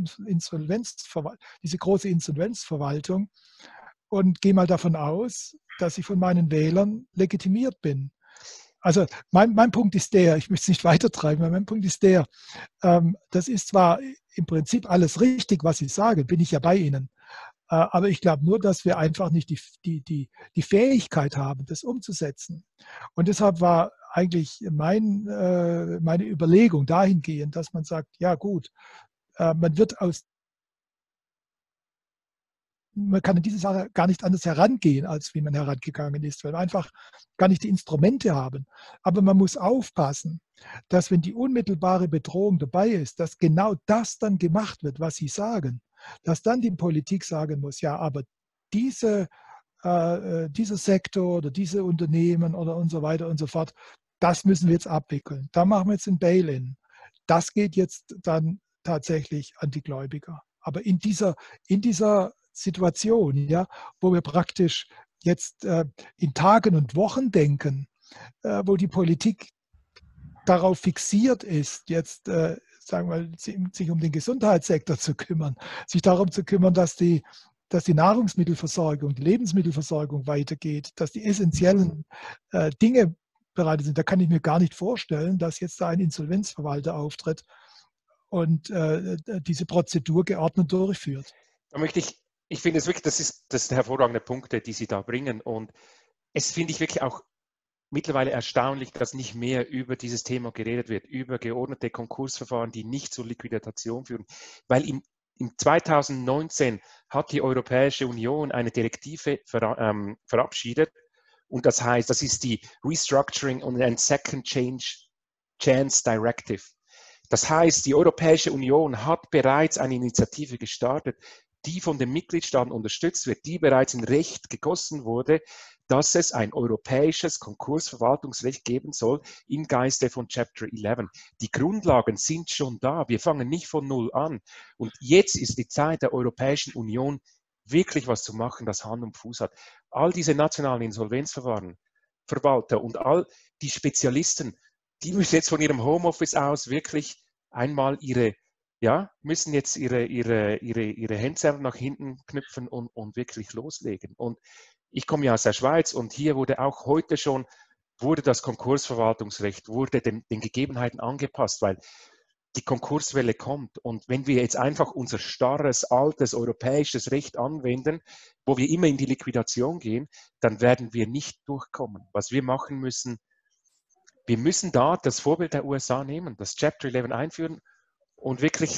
Speaker 4: Insolvenzverwaltung und gehe mal davon aus, dass ich von meinen Wählern legitimiert bin. Also mein Punkt ist der, ich möchte es nicht weitertreiben, aber mein Punkt ist der, das ist zwar im Prinzip alles richtig, was Sie sagen, bin ich ja bei Ihnen, aber ich glaube nur, dass wir einfach nicht die Fähigkeit haben, das umzusetzen. Und deshalb war eigentlich meine Überlegung dahingehend, dass man sagt, ja gut, man wird aus man kann in diese Sache gar nicht anders herangehen, als wie man herangegangen ist, weil wir einfach gar nicht die Instrumente haben. Aber man muss aufpassen, dass wenn die unmittelbare Bedrohung dabei ist, dass genau das dann gemacht wird, was Sie sagen. Dass dann die Politik sagen muss, ja, aber dieser Sektor oder diese Unternehmen oder und so weiter und so fort, das müssen wir jetzt abwickeln. Da machen wir jetzt ein Bail-in. Das geht jetzt dann tatsächlich an die Gläubiger. Aber in dieser Situation, ja, wo wir praktisch jetzt in Tagen und Wochen denken, wo die Politik darauf fixiert ist, jetzt sagen wir, sich um den Gesundheitssektor zu kümmern, sich darum zu kümmern, dass die Nahrungsmittelversorgung, die Lebensmittelversorgung weitergeht, dass die essentiellen Dinge bereitet sind. Da kann ich mir gar nicht vorstellen, dass jetzt da ein Insolvenzverwalter auftritt und diese Prozedur geordnet durchführt.
Speaker 2: Da möchte ich finde es wirklich, das sind hervorragende Punkte, die Sie da bringen. Und es finde ich wirklich auch mittlerweile erstaunlich, dass nicht mehr über dieses Thema geredet wird, über geordnete Konkursverfahren, die nicht zur Liquidation führen. Weil im 2019 hat die Europäische Union eine Direktive verabschiedet. Und das heißt, das ist die Restructuring and Second Chance Directive. Das heißt, die Europäische Union hat bereits eine Initiative gestartet, die von den Mitgliedstaaten unterstützt wird, die bereits in Recht gegossen wurde, dass es ein europäisches Konkursverwaltungsrecht geben soll im Geiste von Chapter 11. Die Grundlagen sind schon da. Wir fangen nicht von Null an. Und jetzt ist die Zeit der Europäischen Union, wirklich was zu machen, das Hand und Fuß hat. All diese nationalen Insolvenzverfahren, Verwalter und all die Spezialisten, die müssen jetzt von ihrem Homeoffice aus wirklich einmal müssen jetzt ihre Hände nach hinten knüpfen und wirklich loslegen. Und ich komme ja aus der Schweiz und hier wurde auch heute schon, das Konkursverwaltungsrecht, wurde den Gegebenheiten angepasst, weil die Konkurswelle kommt. Und wenn wir jetzt einfach unser starres, altes, europäisches Recht anwenden, wo wir immer in die Liquidation gehen, dann werden wir nicht durchkommen. Was wir machen müssen, wir müssen da das Vorbild der USA nehmen, das Chapter 11 einführen und wirklich,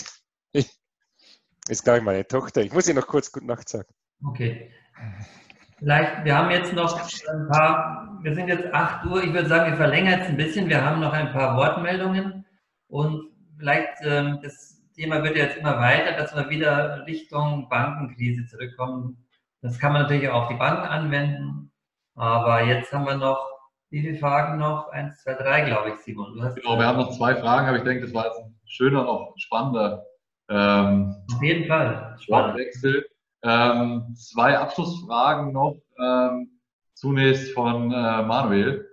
Speaker 2: ist gleich meine Tochter, ich muss ihr noch kurz Gute Nacht sagen.
Speaker 1: Okay. Vielleicht, wir haben jetzt noch ein paar, wir sind jetzt 8 Uhr, ich würde sagen, wir verlängern jetzt ein bisschen, wir haben noch ein paar Wortmeldungen und vielleicht, das Thema wird jetzt immer weiter, dass wir wieder Richtung Bankenkrise zurückkommen. Das kann man natürlich auch auf die Banken anwenden, aber jetzt haben wir noch, wie viele Fragen noch? 1, 2, 3, glaube ich, Simon.
Speaker 3: Genau, wir haben noch 2 Fragen, aber ich denke, das war jetzt ein schöner, noch spannender
Speaker 1: auf jeden Fall.
Speaker 3: Wortwechsel. 2 Abschlussfragen noch, zunächst von Manuel.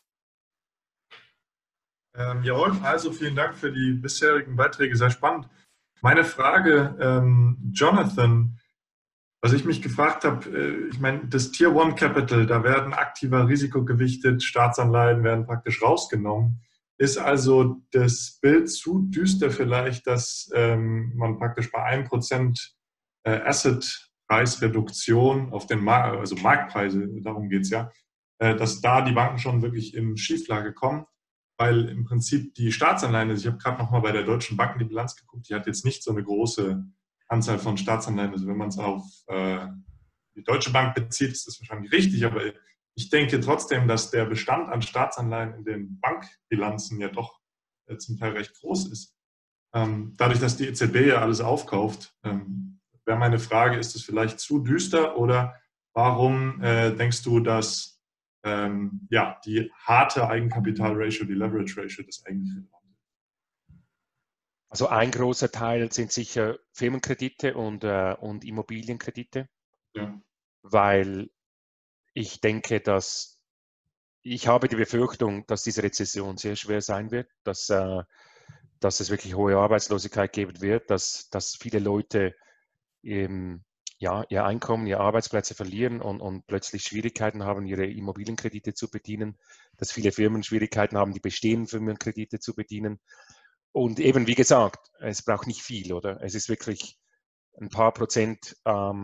Speaker 9: Jawohl, also vielen Dank für die bisherigen Beiträge, sehr spannend. Meine Frage, Jonathan, was ich mich gefragt habe, ich meine, das Tier 1 Capital, da werden aktiver Risiko gewichtet, Staatsanleihen werden praktisch rausgenommen. Ist also das Bild zu düster vielleicht, dass man praktisch bei 1% Asset-Preisreduktion auf den Markt, also Marktpreise, darum geht es ja, dass da die Banken schon wirklich in Schieflage kommen, weil im Prinzip die Staatsanleihen, also ich habe gerade nochmal bei der Deutschen Bank die Bilanz geguckt, die hat jetzt nicht so eine große Anzahl von Staatsanleihen, also wenn man es auf die Deutsche Bank bezieht, ist das wahrscheinlich richtig, aber ich denke trotzdem, dass der Bestand an Staatsanleihen in den Bankbilanzen ja doch zum Teil recht groß ist. Dadurch, dass die EZB ja alles aufkauft, wäre meine Frage, ist es vielleicht zu düster oder warum denkst du, dass die harte Eigenkapital-Ratio, die Leverage-Ratio, das eigentlich relevant ist?
Speaker 2: Also ein großer Teil sind sicher Firmenkredite und Immobilienkredite, ja. Weil ich denke, ich habe die Befürchtung, dass diese Rezession sehr schwer sein wird, dass es wirklich hohe Arbeitslosigkeit geben wird, dass viele Leute ihr Einkommen, ihre Arbeitsplätze verlieren und plötzlich Schwierigkeiten haben, ihre Immobilienkredite zu bedienen, dass viele Firmen Schwierigkeiten haben, die bestehenden Firmenkredite zu bedienen. Und eben, wie gesagt, es braucht nicht viel, oder? Es ist wirklich ein paar Prozent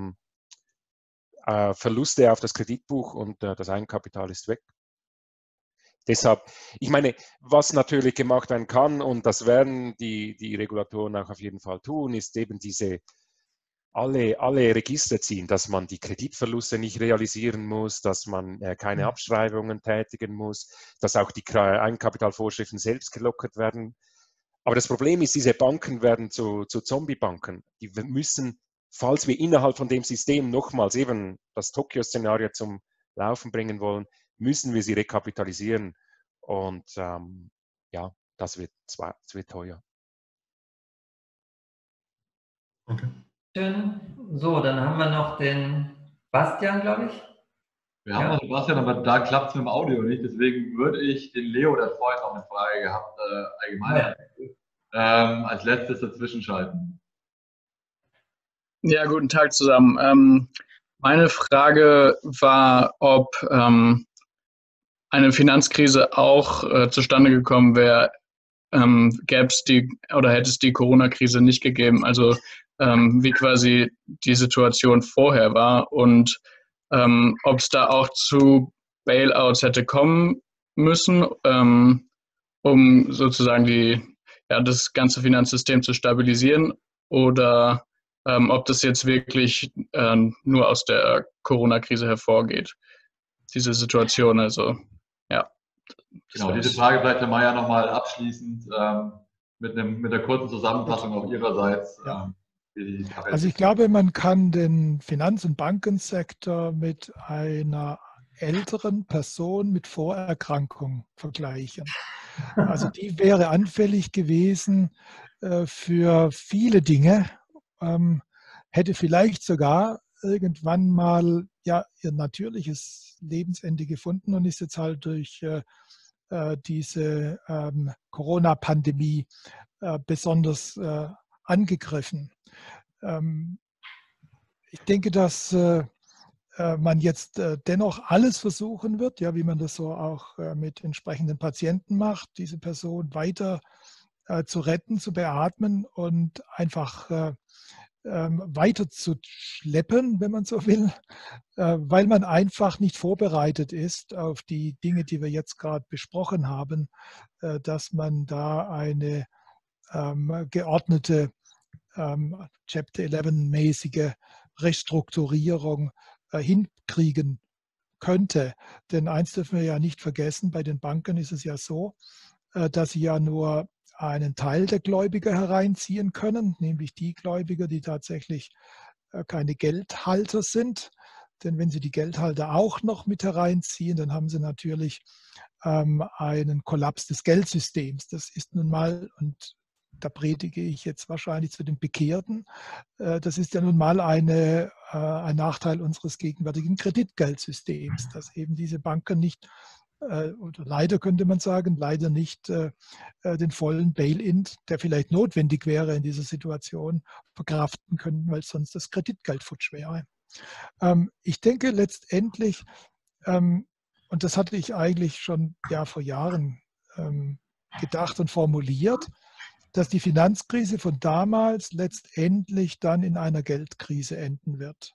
Speaker 2: Verluste auf das Kreditbuch und das Eigenkapital ist weg. Deshalb, ich meine, was natürlich gemacht werden kann, und das werden die Regulatoren auch auf jeden Fall tun, ist eben diese alle Register ziehen, dass man die Kreditverluste nicht realisieren muss, dass man keine Abschreibungen tätigen muss, dass auch die Eigenkapitalvorschriften selbst gelockert werden. Aber das Problem ist, diese Banken werden zu Zombie-Banken. Die müssen, falls wir innerhalb von dem System nochmals eben das Tokio-Szenario zum Laufen bringen wollen, müssen wir sie rekapitalisieren. Und ja, das wird teuer.
Speaker 9: Okay.
Speaker 1: Schön. So, dann haben wir noch den Bastian, glaube ich.
Speaker 3: Wir haben noch Sebastian, aber da klappt es mit dem Audio nicht. Deswegen würde ich den Leo, der vorhin noch eine Frage gehabt, allgemein als letztes dazwischen schalten.
Speaker 10: Ja, guten Tag zusammen. Meine Frage war, ob eine Finanzkrise auch zustande gekommen wäre, gäbe es hätte es die Corona-Krise nicht gegeben. Also wie quasi die Situation vorher war und ob es da auch zu Bailouts hätte kommen müssen, um sozusagen das ganze Finanzsystem zu stabilisieren, oder ob das jetzt wirklich nur aus der Corona-Krise hervorgeht, diese Situation. Also ja.
Speaker 3: Genau, diese Frage vielleicht, Herr Mayer, nochmal abschließend mit der kurzen Zusammenfassung auch Ihrerseits.
Speaker 4: Ja. Also ich glaube, man kann den Finanz- und Bankensektor mit einer älteren Person mit Vorerkrankung vergleichen. Also die wäre anfällig gewesen für viele Dinge, hätte vielleicht sogar irgendwann mal ja ihr natürliches Lebensende gefunden und ist jetzt halt durch diese Corona-Pandemie besonders angegriffen. Ich denke, dass man jetzt dennoch alles versuchen wird, ja, wie man das so auch mit entsprechenden Patienten macht, diese Person weiter zu retten, zu beatmen und einfach weiter zu schleppen, wenn man so will, weil man einfach nicht vorbereitet ist auf die Dinge, die wir jetzt gerade besprochen haben, dass man da eine geordnete Chapter 11-mäßige Restrukturierung hinkriegen könnte. Denn eins dürfen wir ja nicht vergessen, bei den Banken ist es ja so, dass sie ja nur einen Teil der Gläubiger hereinziehen können, nämlich die Gläubiger, die tatsächlich keine Geldhalter sind. Denn wenn sie die Geldhalter auch noch mit hereinziehen, dann haben sie natürlich einen Kollaps des Geldsystems. Das ist nun mal, und da predige ich jetzt wahrscheinlich zu den Bekehrten, das ist ja nun mal ein Nachteil unseres gegenwärtigen Kreditgeldsystems, dass eben diese Banken nicht, oder leider könnte man sagen, leider nicht den vollen Bail-in, der vielleicht notwendig wäre in dieser Situation, verkraften können, weil sonst das Kreditgeld futsch wäre. Ich denke letztendlich, und das hatte ich eigentlich schon vor Jahren gedacht und formuliert, dass die Finanzkrise von damals letztendlich dann in einer Geldkrise enden wird.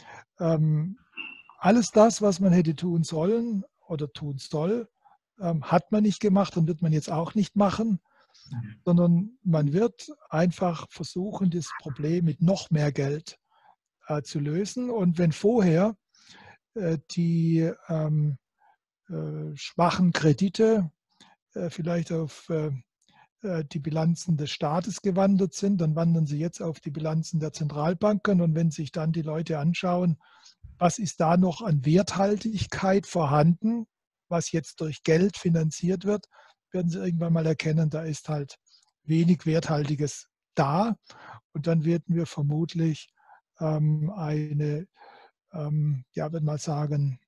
Speaker 4: Alles das, was man hätte tun sollen oder tun soll, hat man nicht gemacht und wird man jetzt auch nicht machen, sondern man wird einfach versuchen, das Problem mit noch mehr Geld zu lösen. Und wenn vorher die schwachen Kredite vielleicht auf die Bilanzen des Staates gewandert sind, dann wandern sie jetzt auf die Bilanzen der Zentralbanken. Und wenn sich dann die Leute anschauen, was ist da noch an Werthaltigkeit vorhanden, was jetzt durch Geld finanziert wird, werden sie irgendwann mal erkennen, da ist halt wenig Werthaltiges da. Und dann werden wir vermutlich eine, würde mal sagen,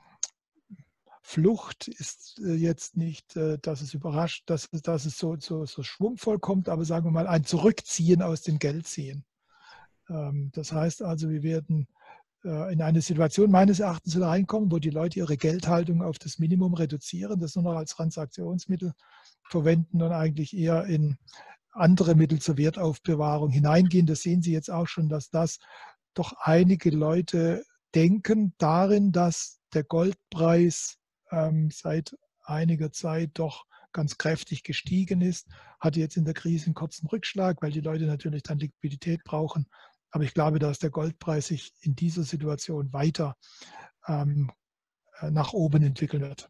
Speaker 4: Flucht ist jetzt nicht, dass es überrascht, dass es so schwungvoll kommt, aber sagen wir mal ein Zurückziehen aus dem Geldziehen. Das heißt also, wir werden in eine Situation meines Erachtens reinkommen, wo die Leute ihre Geldhaltung auf das Minimum reduzieren, das nur noch als Transaktionsmittel verwenden und eigentlich eher in andere Mittel zur Wertaufbewahrung hineingehen. Das sehen Sie jetzt auch schon, dass das doch einige Leute denken darin, dass der Goldpreis seit einiger Zeit doch ganz kräftig gestiegen ist, hatte jetzt in der Krise einen kurzen Rückschlag, weil die Leute natürlich dann Liquidität brauchen, Aber ich glaube, dass der Goldpreis sich in dieser Situation weiter nach oben entwickeln wird.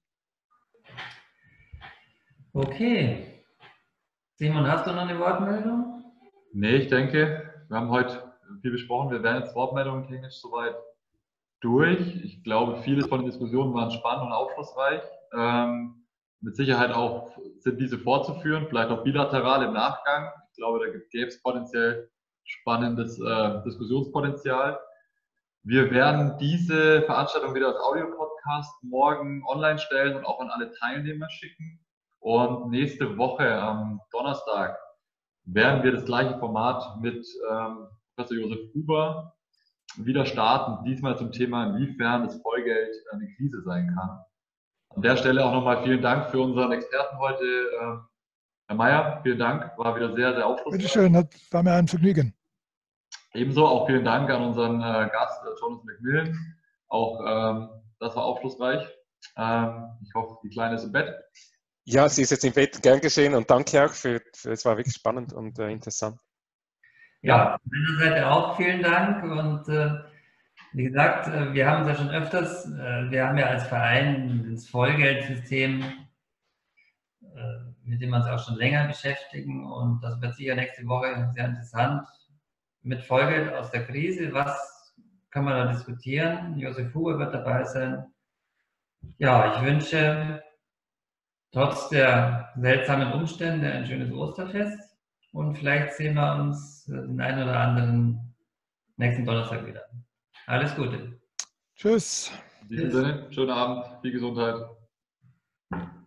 Speaker 1: Okay. Simon, hast du noch eine Wortmeldung?
Speaker 3: Nee, ich denke, wir haben heute viel besprochen. Wir werden jetzt Wortmeldungen technisch soweit durch. Ich glaube, viele von den Diskussionen waren spannend und aufschlussreich. Mit Sicherheit auch sind diese fortzuführen, vielleicht auch bilateral im Nachgang. Ich glaube, da gäbe es potenziell spannendes Diskussionspotenzial. Wir werden diese Veranstaltung wieder als Audio-Podcast morgen online stellen und auch an alle Teilnehmer schicken. Und nächste Woche am Donnerstag werden wir das gleiche Format mit Professor Josef Huber wieder starten, diesmal zum Thema, inwiefern das Vollgeld eine Krise sein kann. An der Stelle auch nochmal vielen Dank für unseren Experten heute, Herr Meyer. Vielen Dank, war wieder sehr, sehr aufschlussreich.
Speaker 4: Bitte schön, war mir ein Vergnügen.
Speaker 3: Ebenso auch vielen Dank an unseren Gast, Jonas McMillan. Auch das war aufschlussreich. Ich hoffe, die Kleine ist im Bett.
Speaker 2: Ja, sie ist jetzt im Bett, gern geschehen, und danke auch es war wirklich spannend und interessant.
Speaker 1: Ja, von meiner Seite auch vielen Dank. Und wie gesagt, wir haben es ja schon öfters, wir haben ja als Verein das Vollgeldsystem, mit dem wir uns auch schon länger beschäftigen. Und das wird sicher nächste Woche sehr interessant. Mit Vollgeld aus der Krise, was kann man da diskutieren? Josef Huber wird dabei sein. Ja, ich wünsche trotz der seltsamen Umstände ein schönes Osterfest. Und vielleicht sehen wir uns den einen oder anderen nächsten Donnerstag wieder. Alles Gute.
Speaker 4: Tschüss.
Speaker 3: In diesem Sinne, schönen Abend, viel Gesundheit.